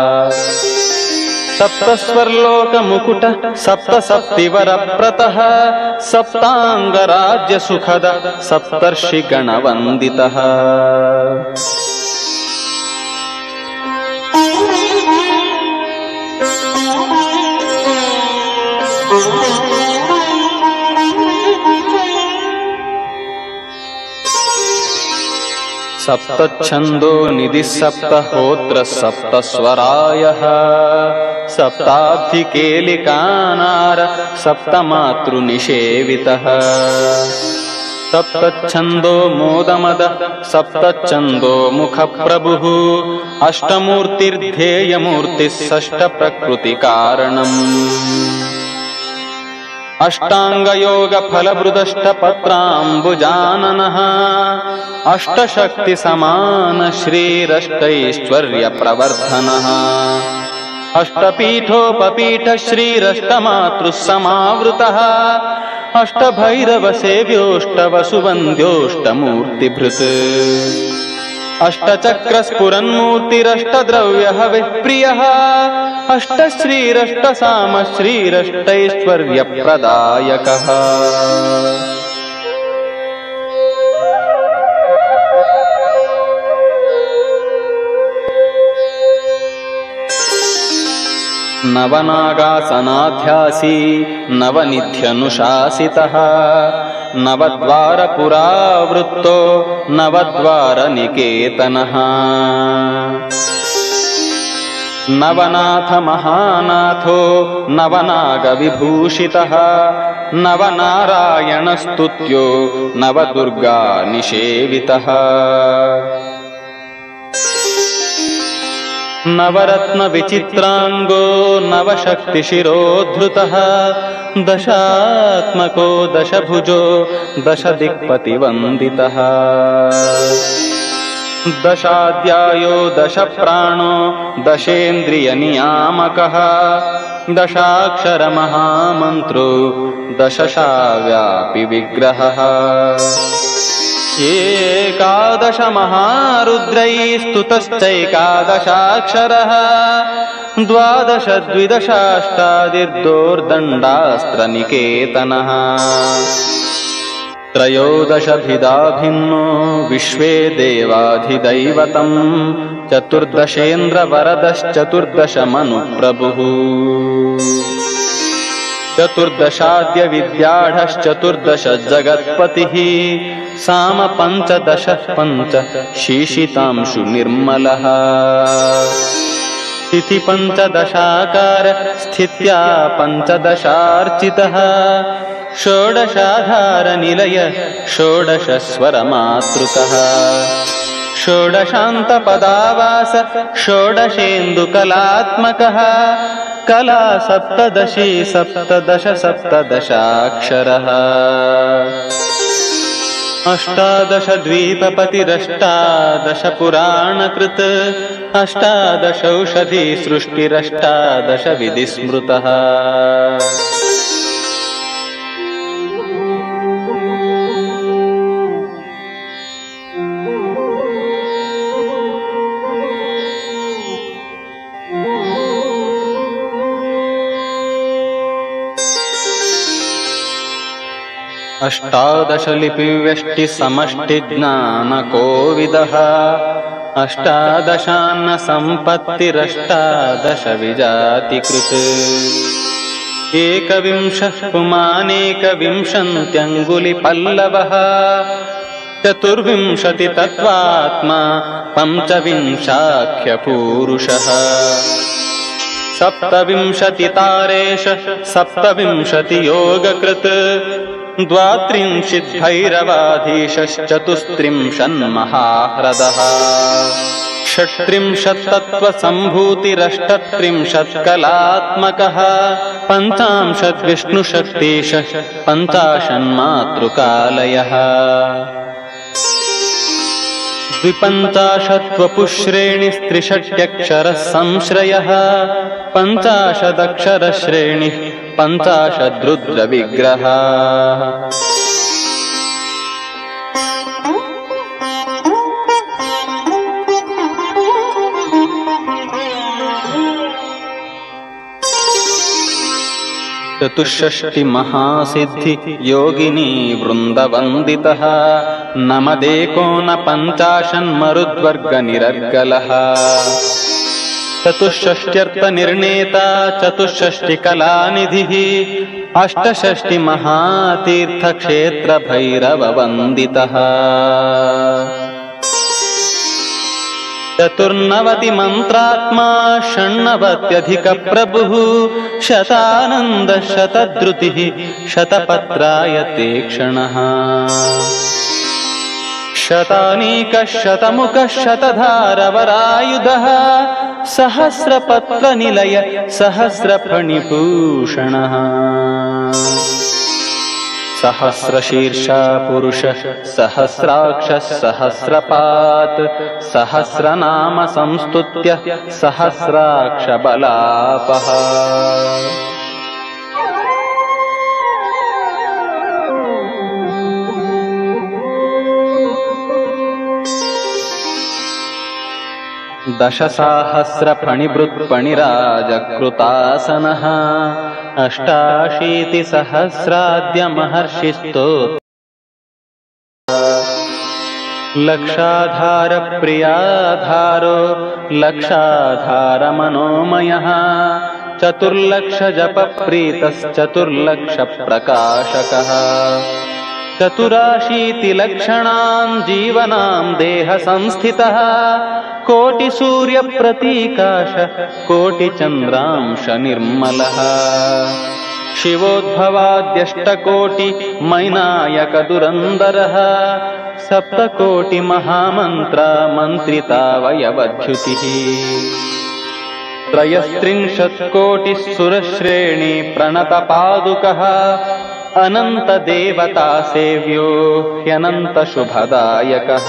सप्तस्वर्लोकमुकुट सप्तसप्तिवरप्रतः सप्ताङ्गराज्यसुखद सप्तर्षिगणवन्दितः सप्तच्छन्दो निधिः सप्तहोत्र सप्तस्वरायः सप्ताब्धिकेलिकानार सप्तमातृनिषेवितः सप्तच्छन्दो मोदमद सप्तच्छन्दो मुखप्रभुः अष्टमूर्तिर्ध्येयमूर्तिः षष्ठप्रकृतिकारणम् अष्टाङ्गयोगफलभृदष्टपत्राम्बुजाननः अष्टशक्तिसमान श्रीरष्टैश्वर्यप्रवर्धनः अष्टपीठोपपीठ श्रीरष्टमातृः समावृतः अष्टभैरवसेव्योष्टवसुवन्द्योष्टमूर्तिभृत् अष्टचक्रस्फुरन्मूर्तिरष्टद्रव्यहविः प्रियः अष्टश्रीरष्टसाम श्रीरष्टैश्वर्यप्रदायकः नवनागासनाध्यासी नवनिध्यनुशासितः नवद्वारपुरावृत्तो नवद्वारनिकेतनः नवनाथमहानाथो नवनागविभूषितः नवनारायणस्तुत्यो नवदुर्गानिषेवितः नवरत्नविचित्राङ्गो नवशक्तिशिरोद्धृतः दशात्मको दशभुजो दशदिक्पतिवन्दितः दशाध्यायो दशप्राणो दशेन्द्रियनियामकः दशाक्षरमहामन्त्रो दशशाव्यापि विग्रहः एकादश महारुद्रैस्तुतश्चैकादशाक्षरः द्वादश द्विदशाष्टादिर्दोर्दण्डास्त्रनिकेतनः त्रयोदशभिदा भिन्नो विश्वे देवाधिदैवतम् चतुर्दशेन्द्रवरदश्चतुर्दशमनुप्रभुः चतुर्दशाद्य विद्याढश्चतुर्दश जगत्पतिः साम पञ्चदश पञ्च शीशितांशु निर्मलः तिथि पञ्चदशाकार स्थित्या पञ्चदशार्चितः षोडशाधार निलय षोडश स्वरमातृकः षोडशान्तपदावास षोडशेन्दुकलात्मकः कला सप्तदशी सप्तदश सप्तदशाक्षरः अष्टादश द्वीपपतिरष्टादश पुराणकृत् अष्टादशौषधी सृष्टिरष्टादश विधिस्मृतः अष्टादशलिपिव्यष्टि समष्टिज्ञानकोविदः अष्टादशान्न सम्पत्तिरष्टादश विजातिकृत् एकविंशः पुमानेकविंशन्त्यङ्गुलिपल्लवः चतुर्विंशति तत्त्वात्मा पञ्चविंशाख्यपूरुषः सप्तविंशति तारेश सप्तविंशति योगकृत् द्वात्रिंशत् भैरवाधीशश्चतुस्त्रिंशन्महाह्रदः षट्त्रिंशत् तत्त्वसम्भूतिरष्टत्रिंशत् कलात्मकः पञ्चांशत् विष्णुशक्तिशः पञ्चाशन्मातृकालयः द्विपञ्चाशत्वपुश्रेणिस्त्रिषष्ट्यक्षरः संश्रयः पञ्चाशदक्षरश्रेणिः पञ्चाशद्रुद्रविग्रहः चतुष्षष्टि महासिद्धि योगिनी वृन्दवन्दितः नमदेकोन पञ्चाशन्मरुद्वर्गनिरर्गलः चतुष्षष्ट्यर्थनिर्णेता चतुष्षष्टिकलानिधिः अष्टषष्टि महातीर्थक्षेत्रभैरववन्दितः चतुर्नवति मन्त्रात्मा षण्णवत्यधिकप्रभुः शतानन्द शतद्रुतिः शतपत्रायते क्षणः शतानीकः शतमुखः शतधारवरायुधः सहस्रपत्रनिलय सहस्रफणिभूषणः। सहस्रशीर्षा पुरुषः सहस्राक्षः सहस्रपात् सहस्रनाम संस्तुत्य सहस्राक्षबलापः। दशसाहस्रफणिभृत्फणिराजकृतासनः अष्टाशीतिसहस्राद्यमहर्षिस्तो लक्षाधारप्रियाधारो लक्षाधारमनोमयः चतुर्लक्षजपप्रीतश्चतुर्लक्षप्रकाशकः चतुराशीतिलक्षणान् जीवनां देह संस्थितः कोटिसूर्यप्रतीकाश कोटिचन्द्रांश निर्मलः शिवोद्भवाद्यष्टकोटि मैनायकदुरन्दरः सप्तकोटिमहामन्त्र मन्त्रितावयवद्युतिः त्रयस्त्रिंशत्कोटिः सुरश्रेणी प्रणतपादुकः अनन्तदेवता सेव्यो ह्यनन्तशुभदायकः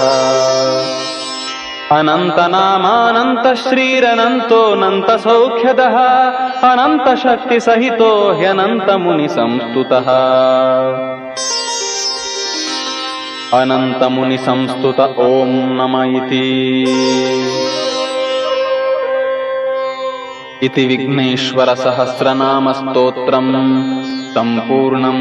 अनन्तनामानन्तश्रीरनन्तोऽनन्तसौख्यदः अनन्तशक्तिसहितो ह्यनन्तमुनिसंस्तुतः अनन्तमुनिसंस्तुत ॐ नम इति। इति विघ्नेश्वर सहस्रनाम स्तोत्रम् सम्पूर्णम्।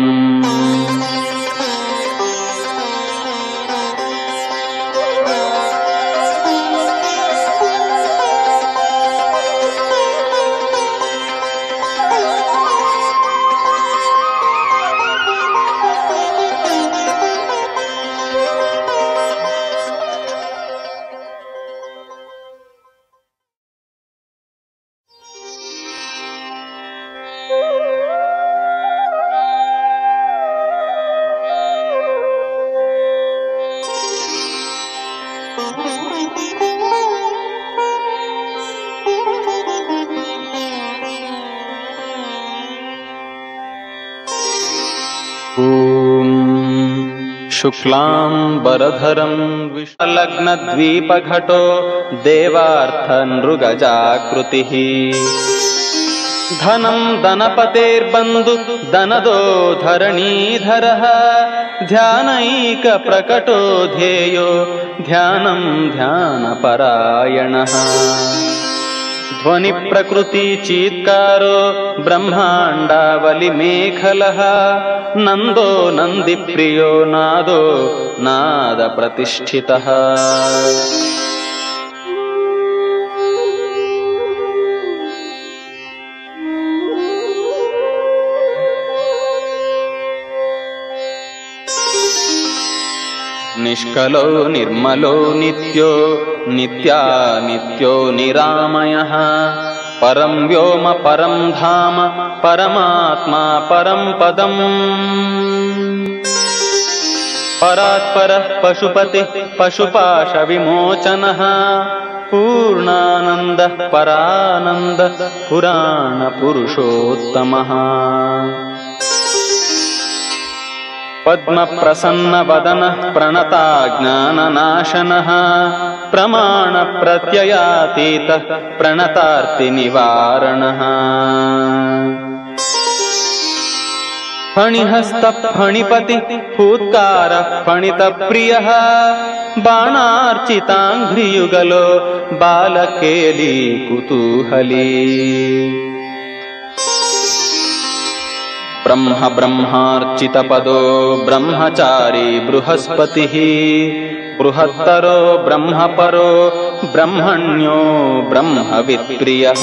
शुक्लांबरधरं विशालग्नद्वीपघटो देवार्थनृगजाकृतिः धनं धनपतेर्बन्धु धनदो धरणीधरः ध्यानैकप्रकटो ध्येयो ध्यानं ध्यानपरायणः ध्वनि प्रकृति चीत्कारो ब्रह्माण्डावलिमेखलः नन्दो नन्दिप्रियो नादो नाद प्रतिष्ठितः निष्कलो निर्मलो नित्यो नित्यानित्यो निरामयः परं व्योम परं धाम परमात्मा परं पदम् परात्परः पशुपतिः पशुपाशविमोचनः पूर्णानन्दः परानन्दः पुराणपुरुषोत्तमः पद्मप्रसन्नवदनः प्रणताज्ञाननाशनः प्रमाणप्रत्ययातीतः प्रणतार्तिनिवारणः फणिहस्तफणिपतिः फूत्कारः फणितप्रियः बाणार्चिताङ्घ्रियुगलो बालकेली कुतूहली ब्रह्म ब्रह्मार्चितपदो ब्रह्मचारी बृहस्पतिः बृहत्तरो ब्रह्मपरो ब्रह्मण्यो ब्रह्मवित्प्रियः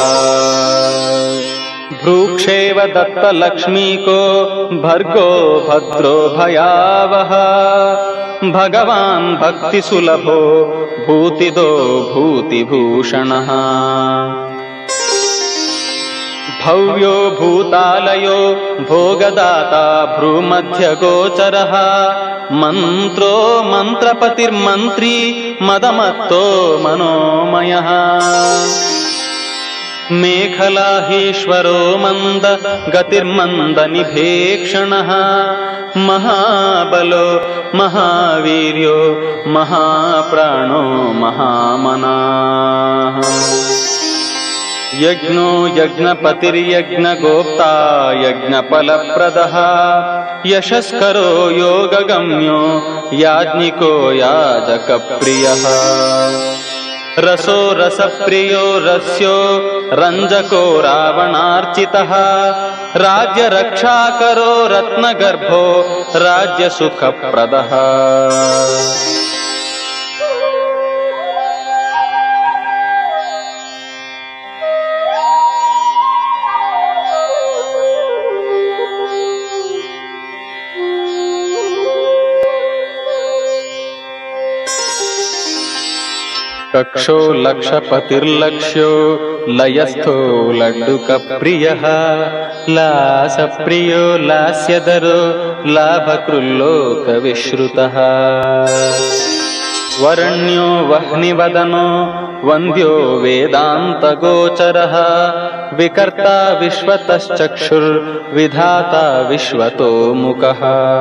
भ्रूक्षेव दत्तलक्ष्मीको भर्गो भद्रो भयावः भगवान् भक्तिसुलभो भूतिदो भूतिभूषणः भव्यो भूतालयो भोगदाता भ्रूमध्यगोचरः मन्त्रो मन्त्रपतिर्मन्त्री मदमत्तो मनोमयः मेखलाहीश्वरो मन्द गतिर्मन्दनिभेक्षणः महाबलो महावीर्यो महाप्राणो महामनाः। यज्ञो यज्ञपतिर्यज्ञगोप्ता यज्ञफलप्रदः यशस्करो योगगम्यो याज्ञिको याजकप्रियः। रसो रसप्रियो रस्यो रञ्जको रावणार्चितः राज्यरक्षाकरो रत्नगर्भो राज्यसुखप्रदः। कक्षो लक्षपतिर्लक्ष्यो लयस्थो लड्डुकप्रियः लासप्रियो लास्यधरो लाभकृल्लोकविश्रुतः। वरण्यो वह्निवदनो वन्द्यो वेदान्तगोचरः विकर्ता विश्वतश्चक्षुर्विधाता विश्वतोमुखः।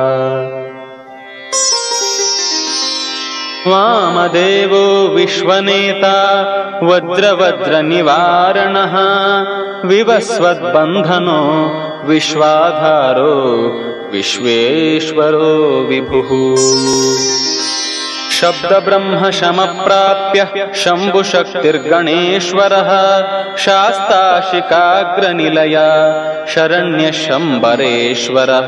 वामदेवो विश्वनेता वज्रवज्रनिवारणः विवस्वद्बन्धनो विश्वाधारो विश्वेश्वरो विभुः। शब्दब्रह्मशमप्राप्य शम्भुशक्तिर्गणेश्वरः शास्ताशिकाग्रनिलय शरण्यशम्बरेश्वरः।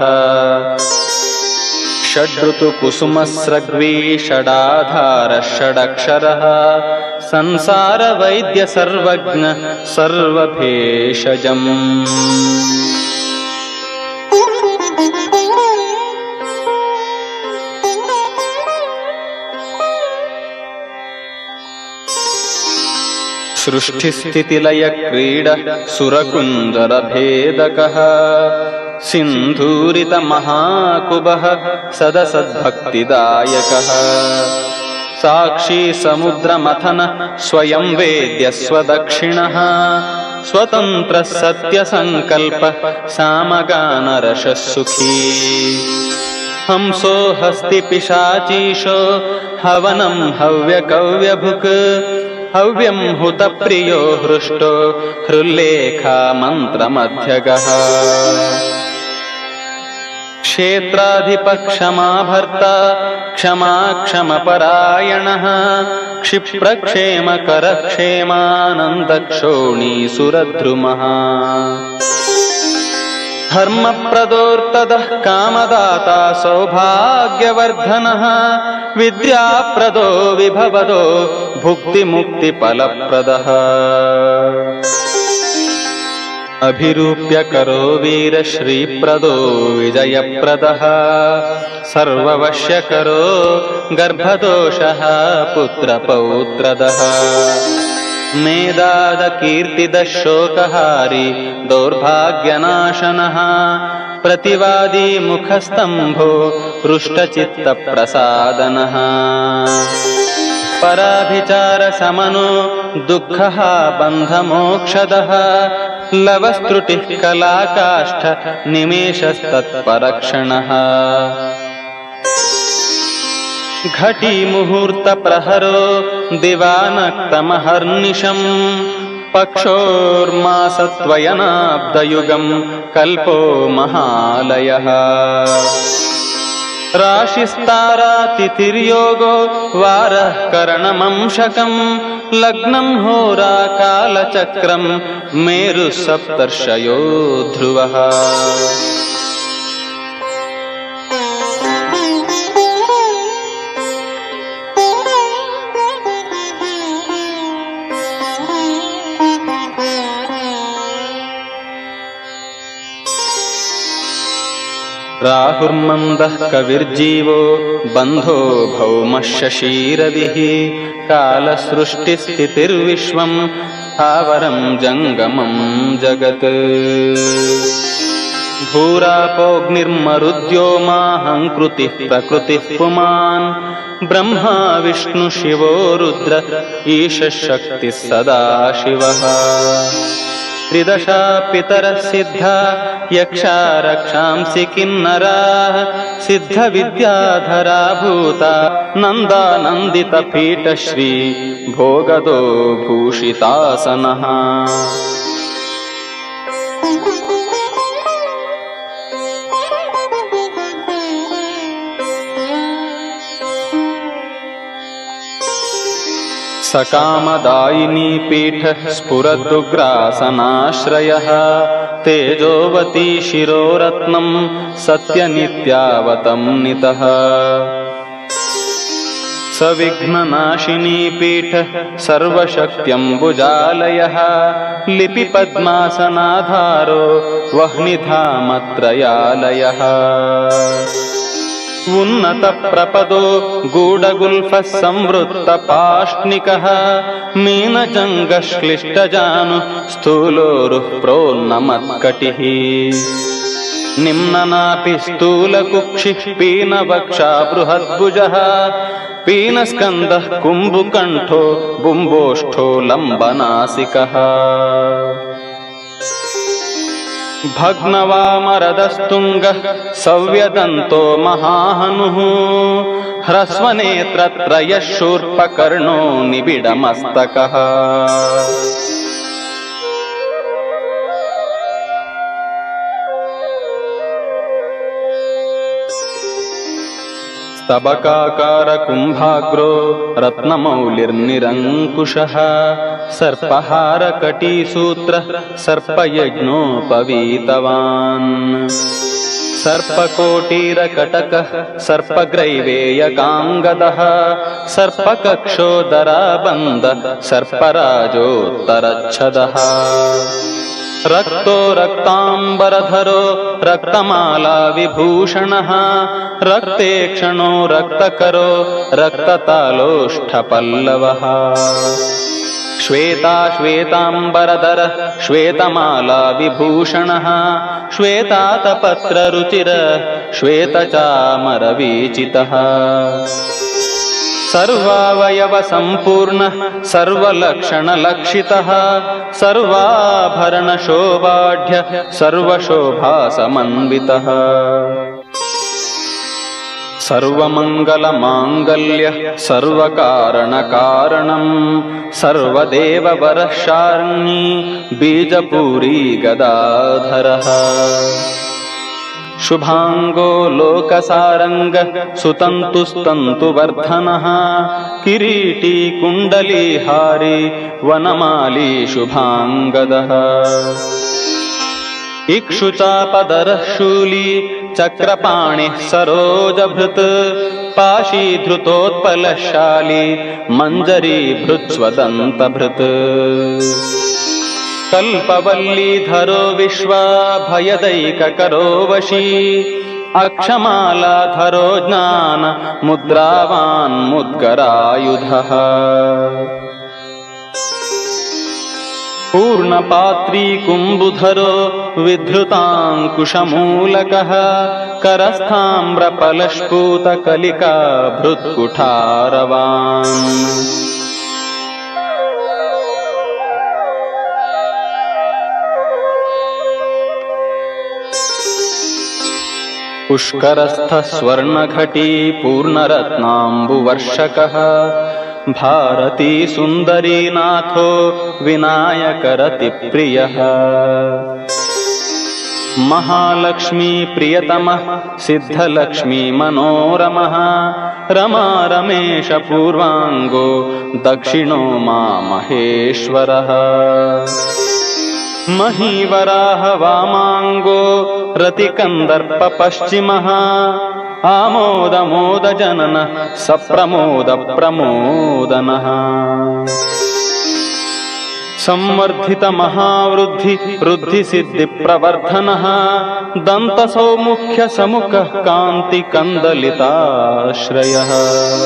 षड्ऋतुकुसुमस्रग्वी षडाधार षडक्षरः संसारवैद्य सर्वज्ञ सर्वभेषजम्। सृष्टिस्थितिलयक्रीड सुरकुञ्जरभेदकः सिन्धूरितमहाकुबः सदसद्भक्तिदायकः। साक्षी समुद्रमथन स्वयं वेद्य स्वदक्षिणः स्वतन्त्रः सत्यसङ्कल्प सामगानरससुखी। हंसो हस्तिपिशाचीशो हवनं हव्यकव्यभुक् हव्यं हुतप्रियो हृष्टो हृल्लेखा मन्त्रमध्यगः। क्षेत्राधिपक्षमा भर्ता क्षमा क्षमपरायणः क्षिप्रक्षेमकरक्षेमानन्दक्षोणीसुरद्रुमः। धर्मप्रदोर्तदः कामदाता सौभाग्यवर्धनः विद्याप्रदो विभवदो भुक्तिमुक्तिफलप्रदः। अभिरूप्य करो वीरश्रीप्रदो विजयप्रदः सर्ववश्यकरो गर्भदोषः पुत्रपौत्रदः। मेदादकीर्तिदः शोकहारी दौर्भाग्यनाशनः प्रतिवादी मुखस्तम्भो रुष्टचित्तप्रसादनः। पराभिचारशमनो दुःखः बन्धमोक्षदः लवस्त्रुटिः कलाकाष्ठ निमेषस्तत्परक्षणः। घटी मुहूर्तप्रहरो दिवानक्तमहर्निशम् पक्षोर्मासत्वयनाब्दयुगम् कल्पो महालयः। राशिस्तारातिथिर्योगो वारः करणमंशकम् लग्नं होराकालचक्रम् मेरुः सप्तर्षयो ध्रुवः। राहुर्मन्दः कविर्जीवो बन्धो भौमः शशीरविः कालसृष्टिस्थितिर्विश्वम् स्थावरं जङ्गमं जगत्। भूरापोऽग्निर्मरुद्योमाहङ्कृतिः प्रकृतिः पुमान् ब्रह्मा विष्णु शिवो रुद्र ईशः शक्तिः सदा शिवः। त्रिदशा पितरः सिद्धा यक्षा रक्षांसि किन्नराः सिद्धविद्याधरा भूता नन्दानन्दितपीठश्री भोगदो भूषितासनः। सकामदायिनी पीठ स्फुरदुग्रासनाश्रयः तेजोवती शिरोरत्नं सत्यनित्यावतंनितः। सविघ्ननाशिनी पीठ सर्वशक्त्यम्बुजालयः लिपिपद्मासनाधारो वह्निधामत्रयालयः। उन्नतप्रपदो गूढगुल्फः संवृत्तपाष्णिकः मीनजङ्गश्लिष्टजानु स्थूलोरुः प्रोन्नमत्कटिः। निम्ननापि स्थूलकुक्षिः पीनवक्षा बृहद्भुजः पीनस्कन्धः कुम्भुकण्ठो बुम्बोष्ठो लम्बनासिकः। भग्नवामरदस्तुङ्गः सव्यदन्तो महाहनुः ह्रस्वनेत्रत्रयः शूर्पकर्णो निबिडमस्तकः। स्तबकाकारकुम्भाग्रो रत्नमौलिर्निरङ्कुशः सर्पहारकटीसूत्रः सर्पयज्ञोपवीतवान्। सर्पकोटीरकटकः सर्पग्रैवेयकाङ्गदः सर्पकक्षोदराबन्धः सर्पराजोत्तरच्छदः। रक्तो रक्ताम्बरधरो रक्तमाला विभूषणः रक्ते क्षणो रक्तकरो रक्ततालोष्ठपल्लवः। श्वेता श्वेताम्बरधरः श्वेतमाला विभूषणः श्वेतातपत्ररुचिरः श्वेतचामरवीचितः। सर्वावयवसम्पूर्णः सर्वलक्षणलक्षितः सर्वाभरणशोभाढ्यः सर्वशोभासमन्वितः। सर्वमङ्गलमाङ्गल्यः सर्वकारणकारणम् सर्वदेववरः शार्ङ्गी बीजपूरी गदाधरः। शुभांगो लोकसारंगः सुतन्तुस्तन्तुवर्धनः किरीटी कुण्डलीहारी वनमाली शुभांगदः। इक्षुचापदरः शूली चक्रपाणिः सरोजभृत् पाशीधृतोत्पलशाली मञ्जरीभृत्स्वदन्तभृत्। कल्पवल्लीधरो विश्वाभयदैककरो वशी अक्षमालाधरो ज्ञान मुद्रावान् मुद्गरायुधः। पूर्णपात्री कुम्भुधरो विधृताङ्कुशमूलकः करस्थाम्रफलस्फूतकलिका भृत्कुठारवान्। पुष्करस्थः स्वर्णघटी पूर्णरत्नाम्बुवर्षकः भारती सुन्दरीनाथो विनायकरतिप्रियः। महालक्ष्मी प्रियतमः सिद्धलक्ष्मी मनोरमः रमा रमेश पूर्वाङ्गो दक्षिणो मा महेश्वरः। महीवराह वामाङ्गो रतिकन्दर्प पश्चिमः आमोदमोदजनन सप्रमोद प्रमोदनः। संवर्धित महावृद्धि वृद्धि सिद्धि प्रवर्धनः दन्तसौमुख्य समुखः कान्ति कन्दलिताश्रयः।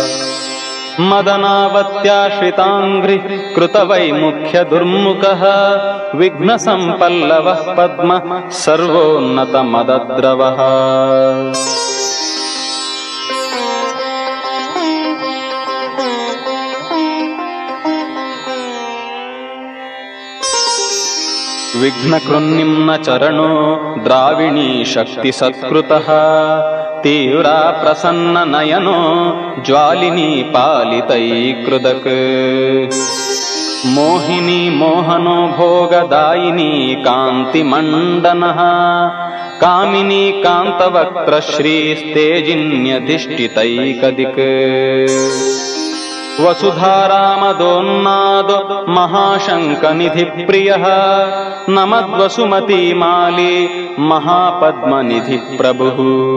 मदनावत्याश्रिताङ्घ्रि कृतवैमुख्य दुर्मुखः विघ्नसम्पल्लवः पद्म सर्वोन्नत मदद्रवः। विघ्नकृन्निम्न चरणो द्राविणी शक्ति सत्कृतः तीव्रा प्रसन्न नयनो ज्वालिनी पालितैकृदक् मोहिनी मोहनो भोगदायिनी कान्तिमण्डनः कामिनी कान्तवक्त्रश्रीस्तेजिन्यधिष्ठितैकदिक् वसुधारामदोन्नादो महाशङ्खनिधिप्रियः नमद्वसुमतीमाली महापद्मनिधिप्रभुः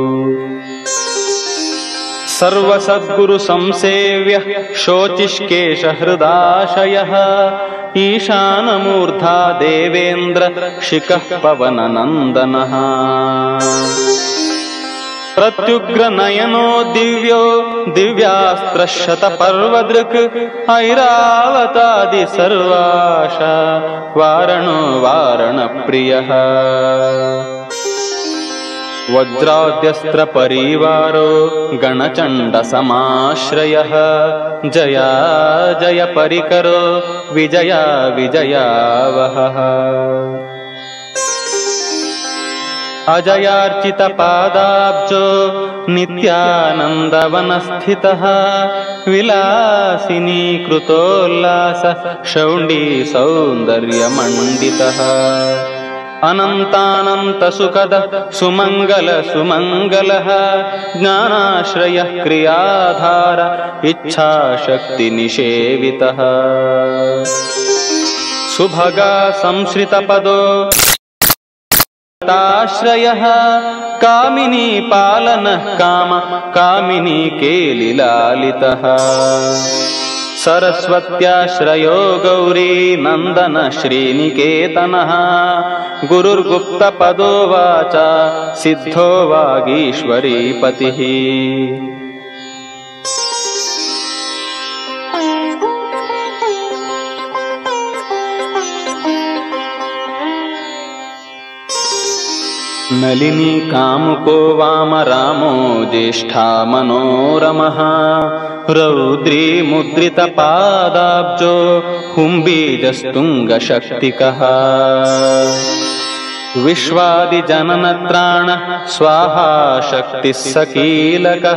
सर्वसद्गुरुसंसेव्यः शोचिष्केशहृदाशयः ईशानमूर्धा देवेन्द्र शिखः पवननन्दनः प्रत्युग्रनयनो दिव्यो दिव्यास्त्रशतपर्वदृक् ऐरावतादि सर्वाशा वारणो वारणप्रियः वज्राद्यस्त्रपरिवारो गणचण्डसमाश्रयः जया जय परिकरो विजया विजयावहः अजयार्चितपादाब्जो नित्यानन्दवनस्थितः विलासिनी कृतोल्लास शौण्डी सौन्दर्यमण्डितः अनन्तानन्तसुखद सुमङ्गल सुमङ्गलः ज्ञानाश्रयः क्रियाधार इच्छाशक्तिनिषेवितः सुभगा संश्रितपदो ताश्रयः कामिनी पालनः काम कामिनी केलिलालितः सरस्वत्याश्रयो गौरी नन्दन श्रीनिकेतनः गुरुर्गुप्तपदो वाचा सिद्धो वागीश्वरीपतिः नलिनी कामुको वामरामो ज्येष्ठा मनोरमः रौद्री मुद्रितपादाब्जो हुम्बीजस्तुङ्गशक्तिकः विश्वादिजननत्राण स्वाहा शक्तिः सकीलकः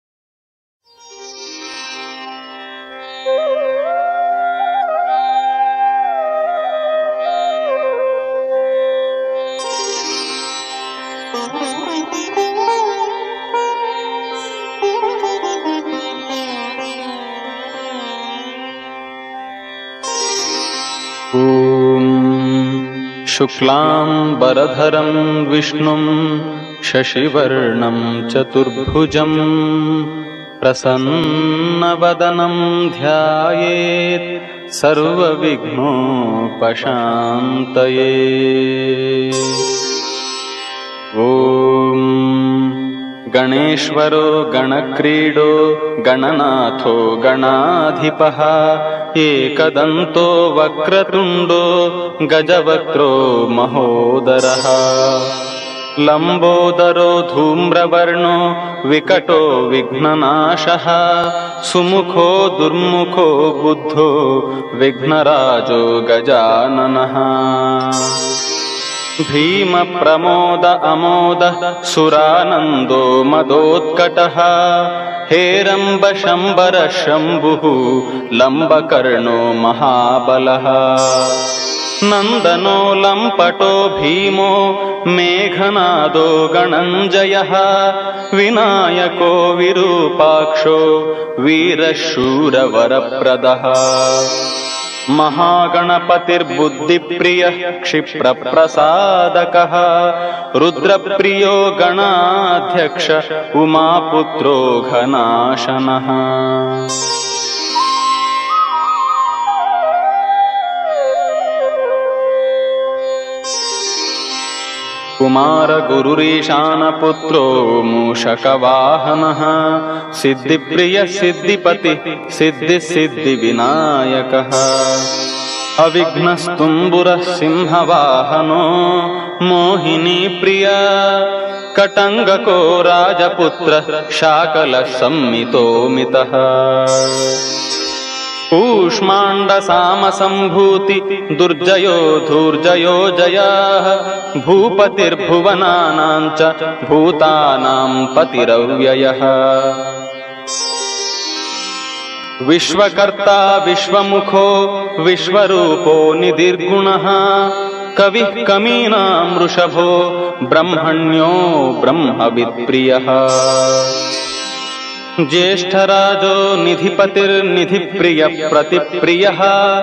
शुक्लाम्बरधरं विष्णुं शशिवर्णं चतुर्भुजं प्रसन्नवदनं ध्यायेत् सर्वविघ्नोपशान्तये। ॐ गणेश्वरो गणक्रीडो गणनाथो गणाधिपः एकदन्तो वक्रतुण्डो गजवक्त्रो महोदरः लम्बोदरो धूम्रवर्णो विकटो विघ्ननाशः सुमुखो दुर्मुखो बुद्धो विघ्नराजो गजाननः भीमप्रमोद अमोद सुरानन्दो मदोत्कटः हेरम्बशम्बर शम्भुः लम्बकर्णो महाबलः नन्दनो लम्पटो भीमो मेघनादो गणञ्जयः विनायको विरूपाक्षो वीरशूरवरप्रदः महागणपतिर्बुद्धिप्रियः क्षिप्रप्रसादकः रुद्रप्रियो गणाध्यक्ष उमापुत्रो घनाशनः कुमार गुरुरीशानपुत्रो मूषकवाहनः सिद्धिप्रिय सिद्धिपति सिद्धि सिद्धिविनायकः अविघ्नस्तुम्बुरः सिंहवाहनो मोहिनी प्रिय कटङ्गको राजपुत्र शाकलः सम्मितोमितः कूष्माण्ड सामसम्भूति दुर्जयो धूर्जयो जयाः भूपतिर्भुवनानां च भूतानां पतिरव्ययः विश्वकर्ता विश्वमुखो विश्वरूपो निधिर्गुणः कविः कवीनां वृषभो ब्रह्मण्यो ब्रह्मवित्प्रियः ज्येष्ठराजो निधिपतिर्निधिप्रियः प्रतिप्रियः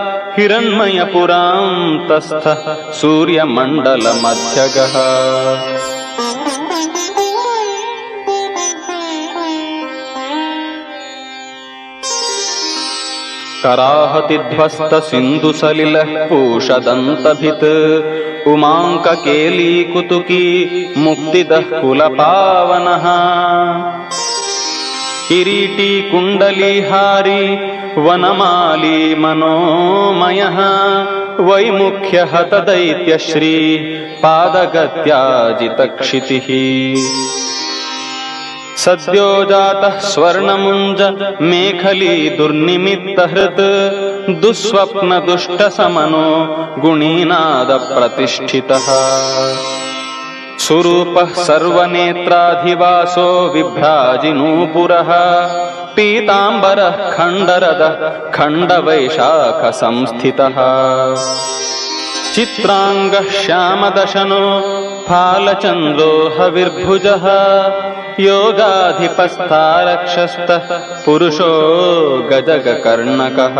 हिरण्मयपुरान्तस्थः सूर्यमण्डलमध्यगः कराहतिध्वस्तसिन्धुसलिलः पूषदन्तभित् उमाङ्ककेलीकुतुकी मुक्तिदः कुलपावनः किरीटी कुण्डलीहारी वनमाली मनोमयः वैमुख्यहतदैत्यश्री पादगत्याजितक्षितिः सद्यो जातः स्वर्णमुञ्ज मेखली दुर्निमित्तहृत् दुःस्वप्नदुष्टसमनो गुणीनादप्रतिष्ठितः सुरूपः सर्वनेत्राधिवासो विभ्राजिनूपुरः पीताम्बरः खण्डरदः खण्डवैशाखसंस्थितः चित्राङ्गः श्यामदशनो फालचन्द्रो हविर्भुजः योगाधिपस्थारक्षस्तः पुरुषो गजगकर्णकः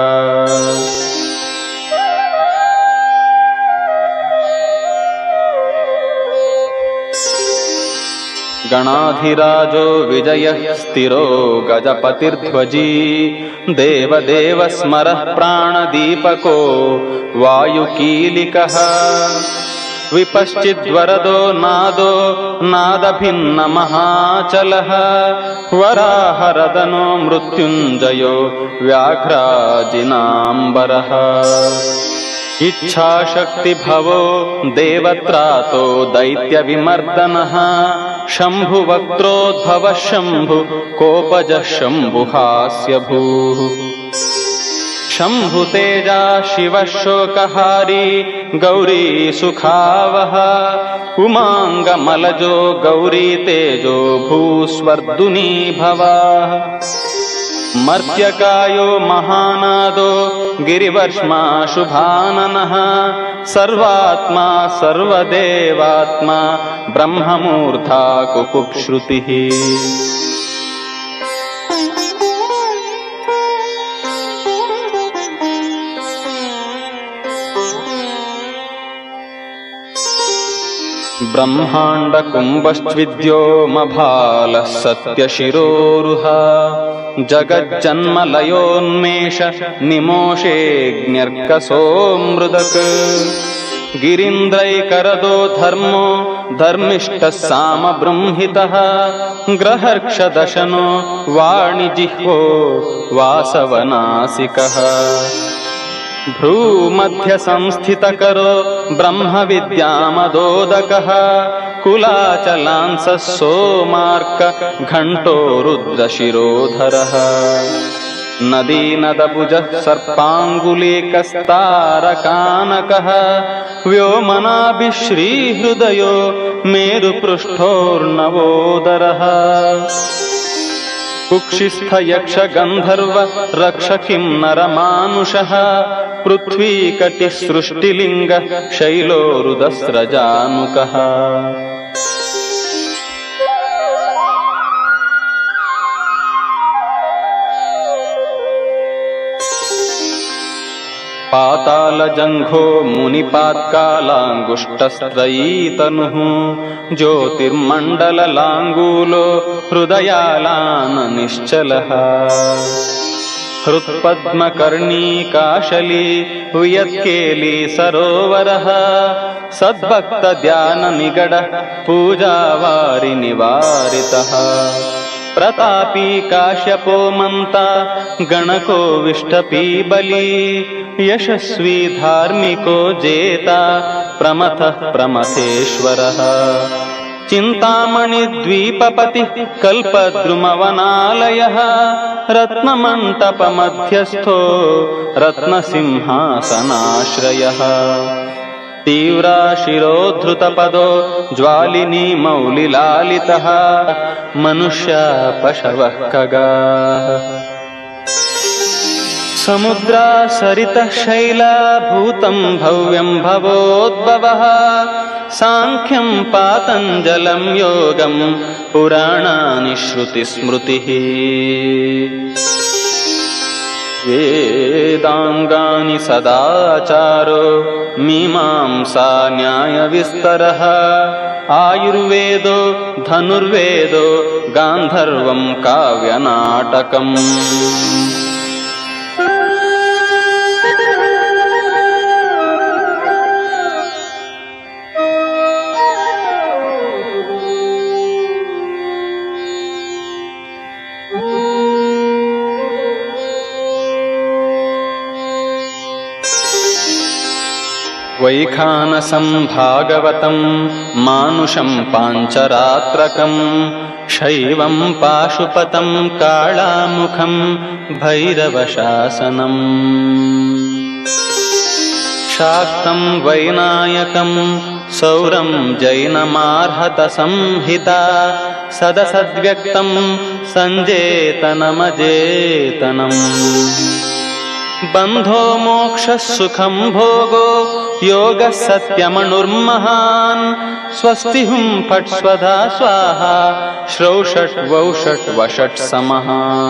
गणाधिराजो विजयः स्थिरो गजपतिर्ध्वजी देवदेव स्मरः प्राणदीपको वायुकीलिकः विपश्चिद्वरदो नादो नादभिन्नमहाचलः वराहरदनो मृत्युञ्जयो व्याघ्राजिनाम्बरः इच्छाशक्तिभवो देवत्रातो दैत्यविमर्दनः शम्भुवक्त्रोद्भवः शम्भु कोपजः शम्भुहास्यभूः शम्भुतेजा शिवः शोकहारी गौरी सुखावह उमाङ्गमलजो गौरी तेजो भूस्वर्धुनी भवः मर्त्यकायो महानादो गिरिवर्ष्मा शुभाननः सर्वात्मा सर्वदेवात्मा ब्रह्ममूर्धा कुकुप्श्रुतिः ब्रह्माण्डकुम्भश्चिद्योमभालः सत्यशिरोरुहा जगज्जन्मलयोन्मेष निमोषेऽग्न्यर्कसो मृदक् गिरीन्द्रैकरदो धर्मो धर्मिष्ठः सामबृंहितः ग्रहर्क्षदशनो वाणिजिह्वो वासवनासिकः भ्रूमध्यसंस्थितकरो ब्रह्मविद्यामदोदकः कुलाचलांसः सोमार्क घण्टो रुद्रशिरोधरः नदीनदभुजः सर्पाङ्गुलीकस्तारकानकः व्योमनाभिः श्रीहृदयो मेरुपृष्ठोर्नवोदरः कुक्षिस्थ यक्ष गन्धर्व रक्ष किन्नरमानुषः पृथ्वीकटिः सृष्टिलिङ्गः शैलोरुदस्रजानुकः पातालजङ्घो मुनिपात्कालाङ्गुष्टस्त्रयीतनुः ज्योतिर्मण्डललाङ्गूलो हृदयालान निश्चलः हृत्पद्मकर्णी काशली वियत्केली सरोवरः सद्भक्तध्याननिगड पूजावारिनिवारितः प्रतापी काश्यपो मन्ता गणको विष्टपी बली यशस्वी धार्मिको जेता प्रमथः प्रमथेश्वरः चिन्तामणिद्वीपपतिः कल्पद्रुमवनालयः रत्नमण्टपमध्यस्थो रत्नसिंहासनाश्रयः तीव्राशिरोद्धृतपदो ज्वालिनी मौलिलालितः मनुष्या पशवः खगाः समुद्रा सरितः शैला भूतं भव्यं भवोद्भवः सांख्यं पातञ्जलं योगं पुराणानि श्रुतिस्मृतिः वेदाङ्गानि सदाचारो मीमांसा न्यायविस्तरः आयुर्वेदो धनुर्वेदो गान्धर्वं काव्यनाटकम् वैखानसं भागवतं मानुषं पाञ्चरात्रकं शैवं पाशुपतं कालामुखं भैरवशासनम् शाक्तं वैनायकं सौरं जैनमार्हतसंहिता सदसद्व्यक्तं सञ्जेतनमजेतनम् बन्धो मोक्षः सुखं भोगो योगः सत्यमनुर्महान् स्वस्ति हुं फट् स्वधा स्वाहा श्रौषट् वौषट् वषट् समः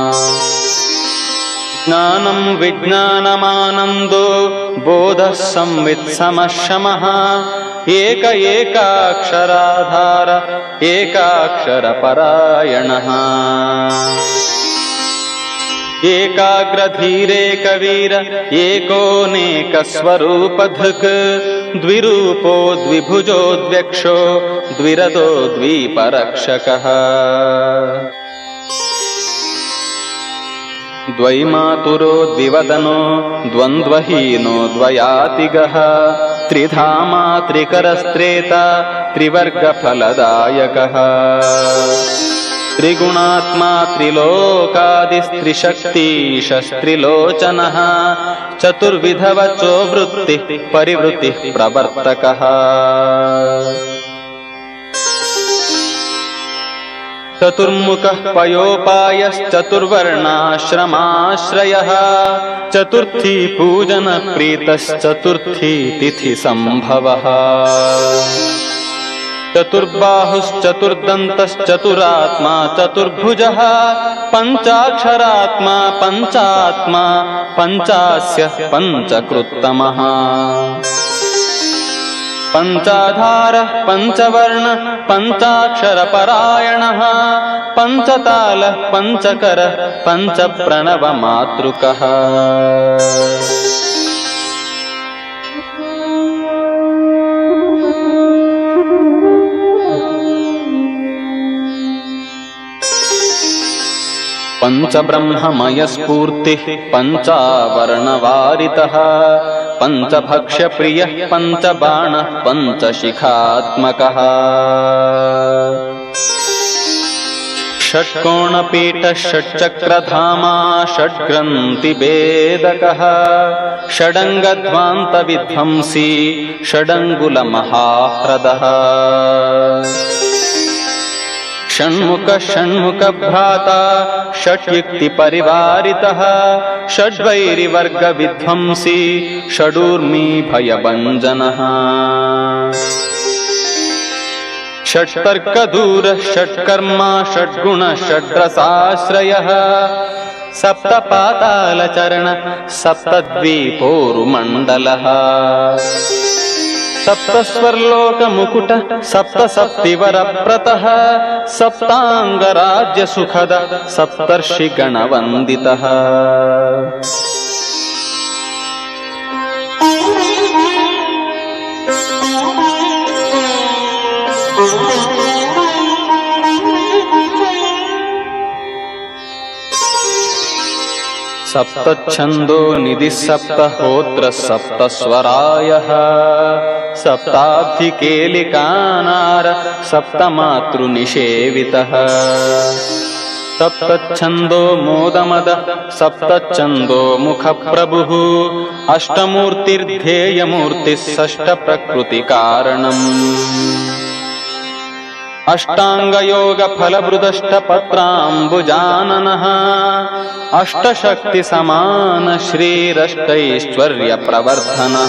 ज्ञानं विज्ञानमानन्दो बोधः संवित् समः शमः एक एकाक्षराधार एकाक्षरपरायणः एकाग्रधीरेकवीर एकोनेकस्वरूपधृक् द्विरूपो द्विभुजो द्व्यक्षो द्विरदो द्विपरक्षकः द्वैमातुरो द्विवदनो द्वन्द्वहीनो द्वयातिगः त्रिधामा त्रिकरस्त्रेता त्रिवर्गफलदायकः त्रिगुणात्मा त्रिलोकादिस्त्रिशक्तिशस्त्रिलोचनः चतुर्विधवचो वृत्तिः परिवृत्तिः प्रवर्तकः चतुर्मुखः पयोपायश्चतुर्वर्णाश्रमाश्रयः चतुर्थी पूजनप्रीतश्चतुर्थी तिथिसम्भवः चतुर्बाहुश्चतुर्दन्तश्चतुरात्मा चतुर्भुजः पञ्चाक्षरात्मा पञ्चात्मा पञ्चास्यः पञ्चकृत्तमः पञ्चाधारः पञ्चवर्ण पञ्चाक्षरपरायणः पञ्चतालः पञ्चकरः पञ्चप्रणवमातृकः पञ्चब्रह्ममयस्फूर्तिः पञ्चावर्णवारितः पञ्चभक्ष्यप्रियः पञ्चबाणः पञ्चशिखात्मकः षट्कोणपीठः षट्चक्रधामा षड्ग्रन्थिभेदकः षडङ्गध्वान्तविध्वंसी षडङ्गुलमहाह्रदः षण्मुख षण्मुख भ्राता षट्युक्तिपरिवारितः षड्वैरिवर्गविध्वंसी षडूर्मी भयभञ्जनः षट्तर्कदूरः षट्कर्मा षड्गुणः षड्रसाश्रयः सप्तपातालचरण सप्तद्वीपोरुमण्डलः सप्तस्वर्लोकमुकुट सप्तसप्तिवरप्रतः सप्ताङ्गराज्यसुखद सप्तर्षिगणवन्दितः सप्तच्छन्दो निधिः सप्तहोत्र सप्तस्वरायः सप्ताब्धिकेलिकानार सप्तमातृनिषेवितः सप्तच्छन्दो मोदमद सप्तच्छन्दो मुखप्रभुः अष्टमूर्तिर्ध्येयमूर्तिः षष्ठप्रकृतिकारणम् अष्टाङ्गयोगफलभृदष्टपत्राम्बुजाननः अष्टशक्तिसमान श्रीरष्टैश्वर्यप्रवर्धनः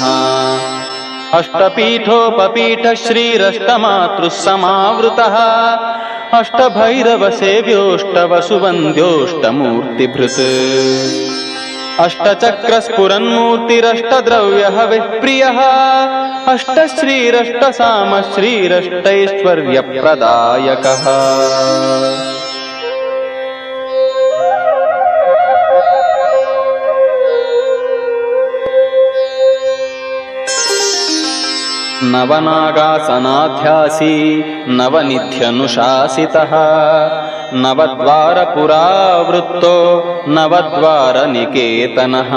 अष्टपीठोपपीठ श्रीरष्टमातृः समावृतः अष्टभैरवसेव्योष्टवसुवन्द्योष्टमूर्तिभृत् अष्टचक्रस्फुरन्मूर्तिरष्टद्रव्यः विप्रियः अष्टश्रीरष्टसाम श्रीरष्टैश्वर्यप्रदायकः नवनागासनाध्यासी नवनिध्यनुशासितः नवद्वारपुरावृत्तो नवद्वारनिकेतनः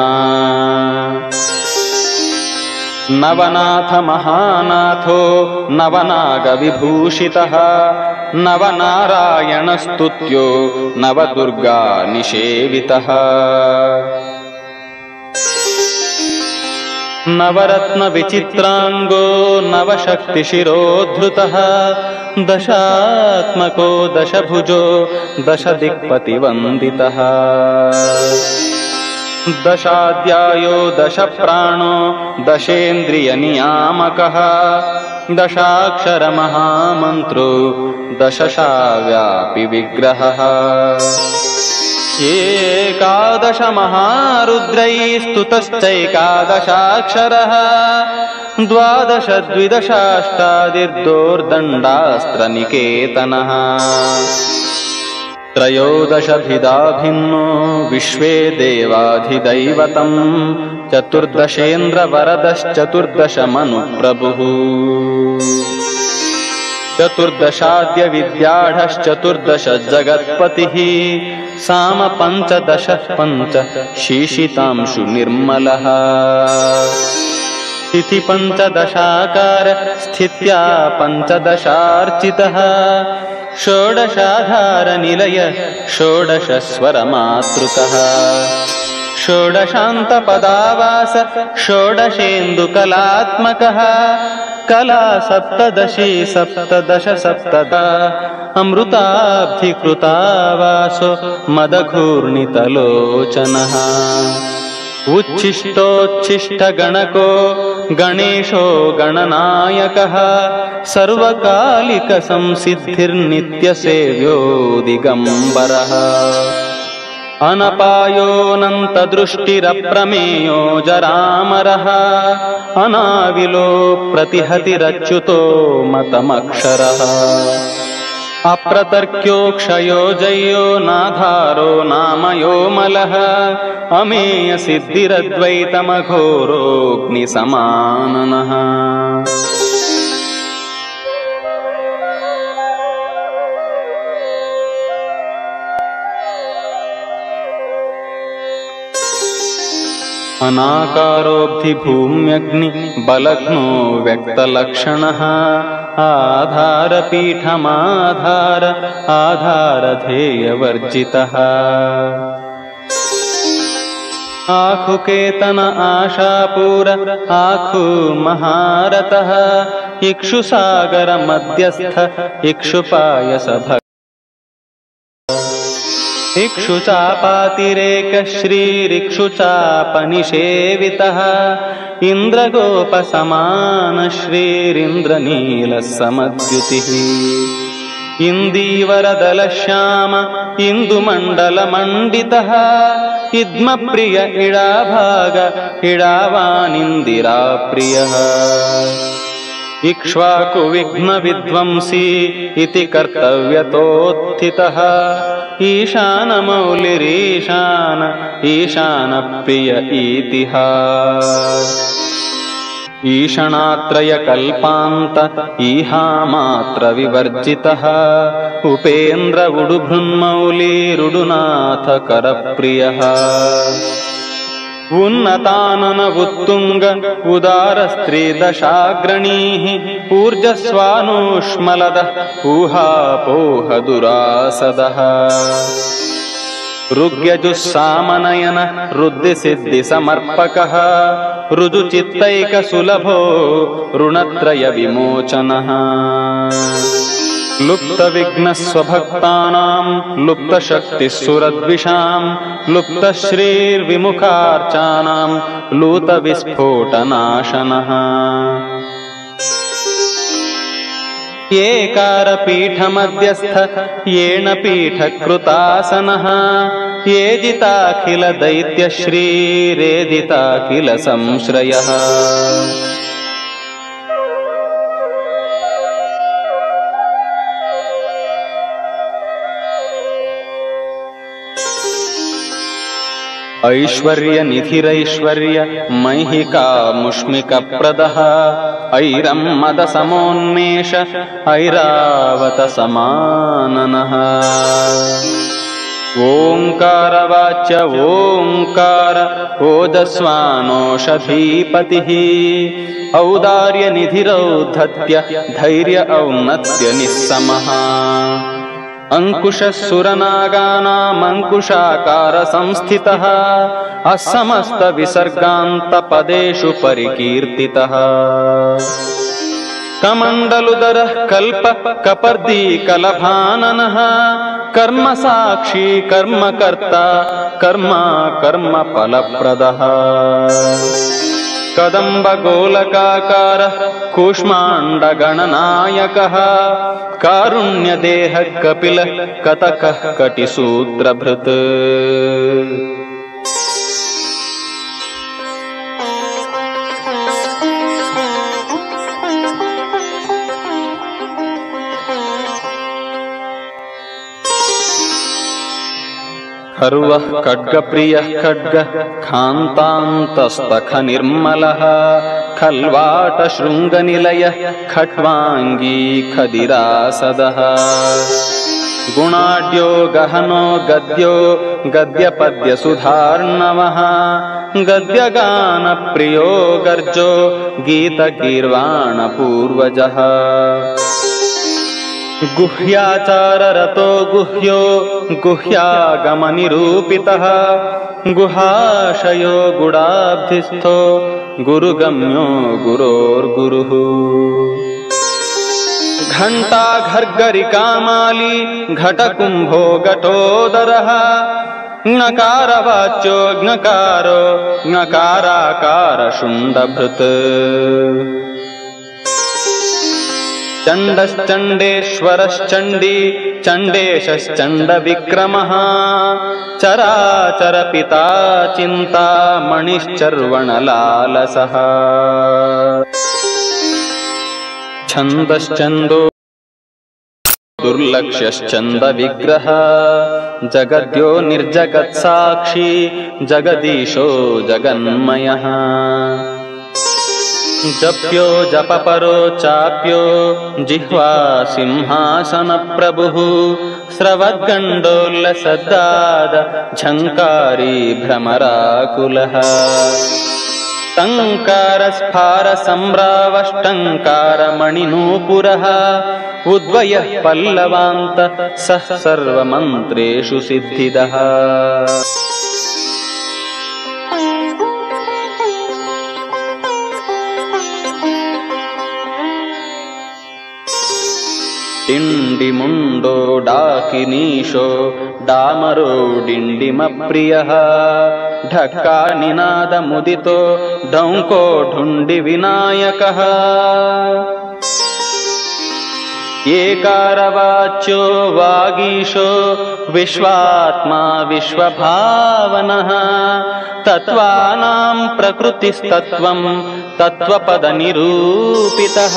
नवनाथमहानाथो नवनागविभूषितः नवनारायणस्तुत्यो नवदुर्गानिषेवितः नवरत्नविचित्राङ्गो नवशक्तिशिरोद्धृतः दशात्मको दशभुजो दशदिक्पतिवन्दितः दशाध्यायो दशप्राणो दशेन्द्रियनियामकः दशाक्षरमहामन्त्रो दशशाव्यापि विग्रहः एकादश महारुद्रैस्तुतश्चैकादशाक्षरः द्वादश द्विदशाष्टादिर्दोर्दण्डास्त्रनिकेतनः त्रयोदशभिधा भिन्नो विश्वे देवाधिदैवतम् चतुर्दशेन्द्रवरदश्चतुर्दशमनुप्रभुः चतुर्दशाद्य विद्याढश्चतुर्दश जगत्पतिः साम पञ्चदश पञ्च शीशितांशु निर्मलः तिथि पञ्चदशाकार स्थित्या पञ्चदशार्चितः षोडशाधार निलय षोडश स्वरमातृकः षोडशान्तपदावास षोडशेन्दुकलात्मकः कला सप्तदशी सप्तदश सप्तदा अमृताब्धिकृतावासो मदघूर्णितलोचनः उच्छिष्टोच्छिष्टगणको गणेशो गणनायकः सर्वकालिकसंसिद्धिर्नित्यसेव्यो दिगम्बरः अनपायोऽनन्तदृष्टिरप्रमेयो जरामरः अनाविलो प्रतिहतिरच्युतो मतमक्षरः अप्रतर्क्योक्षयो जय्यो नाधारो नामयो मलः अमेयसिद्धिरद्वैतमघोरोऽग्निसमाननः अनाकारोऽब्धिभूम्यग्नि बलघ्नो व्यक्तलक्षणः आधारपीठमाधार आधारधेयवर्जितः आखुकेतन आशापूर आखु महारतः इक्षुसागर मध्यस्थ इक्षुपायसभ इक्षुचापातिरेक श्रीरिक्षुचापनिषेवितः इन्द्रगोपसमान श्रीरिन्द्रनीलसमद्युतिः इन्दीवरदलश्याम इन्दुमण्डलमण्डितः इद्मप्रिय इडाभाग इडावानिन्दिराप्रियः इक्ष्वाकुविघ्नविध्वंसी इति कर्तव्यतोत्थितः ईशानमौलिरीशान ईशानप्रिय इतिः ईषणात्रयकल्पान्त ईहामात्रविवर्जितः उपेन्द्र उडुभृन्मौलीरुडुनाथ करप्रियः उन्नतानन उत्तुंग उदारस्त्रिदशाग्रणीः ऊर्जस्वानुष्मलदः ऊहापोह दुरासदः ऋग्यजुस्सामनयन रुद्धिसिद्धिसमर्पकः ऋजुचित्तैकसुलभो ऋणत्रय विमोचनः लुप्तविघ्नस्वभक्तानां लुप्तशक्तिस्सुरद्विषां लुप्तश्रीर्विमुखार्चानां लूतविस्फोटनाशनः येकारपीठमध्यस्थ येन पीठकृतासनः येजिताखिलदैत्यश्रीरेदिताखिल संश्रयः ऐश्वर्यनिधिरैश्वर्य मैहिकामुष्मिकप्रदः ऐरं मदसमोन्मेष ऐरावतसमाननः ओंकारवाच्य ओंकार ओजस्वानोषधीपतिः औदार्यनिधिरौद्धत्य धैर्य औन्नत्य निस्समः अंकुशस्सुरनागानामंकुशाकार संस्थितः असमस्त विसर्गान्तपदेषु परिकीर्तितः कमण्डलुदरः कल्प कपर्दी कलभाननः कर्म साक्षी कर्मकर्ता कर्मा कर्म फलप्रदः कदम्बगोलकाकारः कूष्माण्डगणनायकः कारुण्यदेहः कपिलः कतकः कटिसूत्रभृत् खर्वः खड्गप्रियः खड्गः खान्तान्तस्तखनिर्मलः खल्वाटशृङ्गनिलयः खट्वाङ्गी खदिरासदः गुणाढ्यो गहनो गद्यो गद्यपद्यसुधार्णवः गद्यगानप्रियो गर्जो गीतगीर्वाणपूर्वजः गुह्याचाररतो गुह्यो गुह्यागमनिरूपितः गुहाशयो गुडाब्धिस्थो गुरुगम्यो गुरोर्गुरुः घण्टाघर्गरिकामाली घटकुम्भो घटोदरः ञकारवाच्यो ज्ञकारो ञकाराकारशुण्डभृत् चण्डश्चण्डेश्वरश्चण्डी चण्डेशश्चण्डविक्रमः चराचरपिता चिन्तामणिश्चर्वणलालसः छन्दश्चन्दो दुर्लक्ष्यश्चन्दविग्रह जगद्यो निर्जगत्साक्षी जगदीशो जगन्मयः जप्यो जपपरो चाप्यो जिह्वा सिंहासनप्रभुः स्रवद्गण्डोल्लसद्दाद झङ्कारी भ्रमराकुलः टङ्कारस्फारसम्रावष्टङ्कारमणिनूपुरः उद्वयः पल्लवान्त सः सर्वमन्त्रेषु सिद्धिदः डिण्डिमुण्डो डाकिनीशो डामरो डिण्डिमप्रियः ढक्कानिनादमुदितो डौङ्को ढुण्डिविनायकः एकारवाच्यो वागीशो विश्वात्मा विश्वभावनः तत्त्वानां प्रकृतिस्तत्त्वं तत्त्वपदनिरूपितः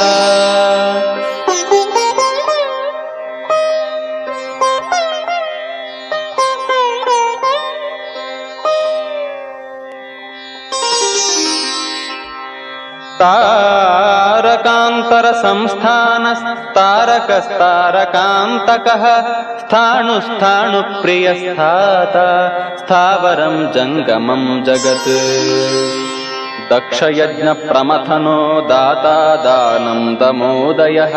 तारकान्तरसंस्थानस्तारकस्तारकान्तकः स्थाणुस्थाणुप्रियस्थाता स्थावरं जङ्गमं जगत् दक्षयज्ञप्रमथनो दाता दानं दमोदयः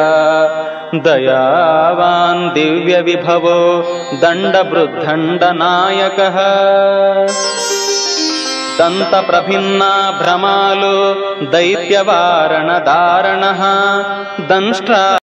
दयावान् दिव्यविभवो दण्डवृद्धण्डनायकः दन्तप्रभिन्ना भ्रमालो दैत्यवारणदारणः दंष्ट्रा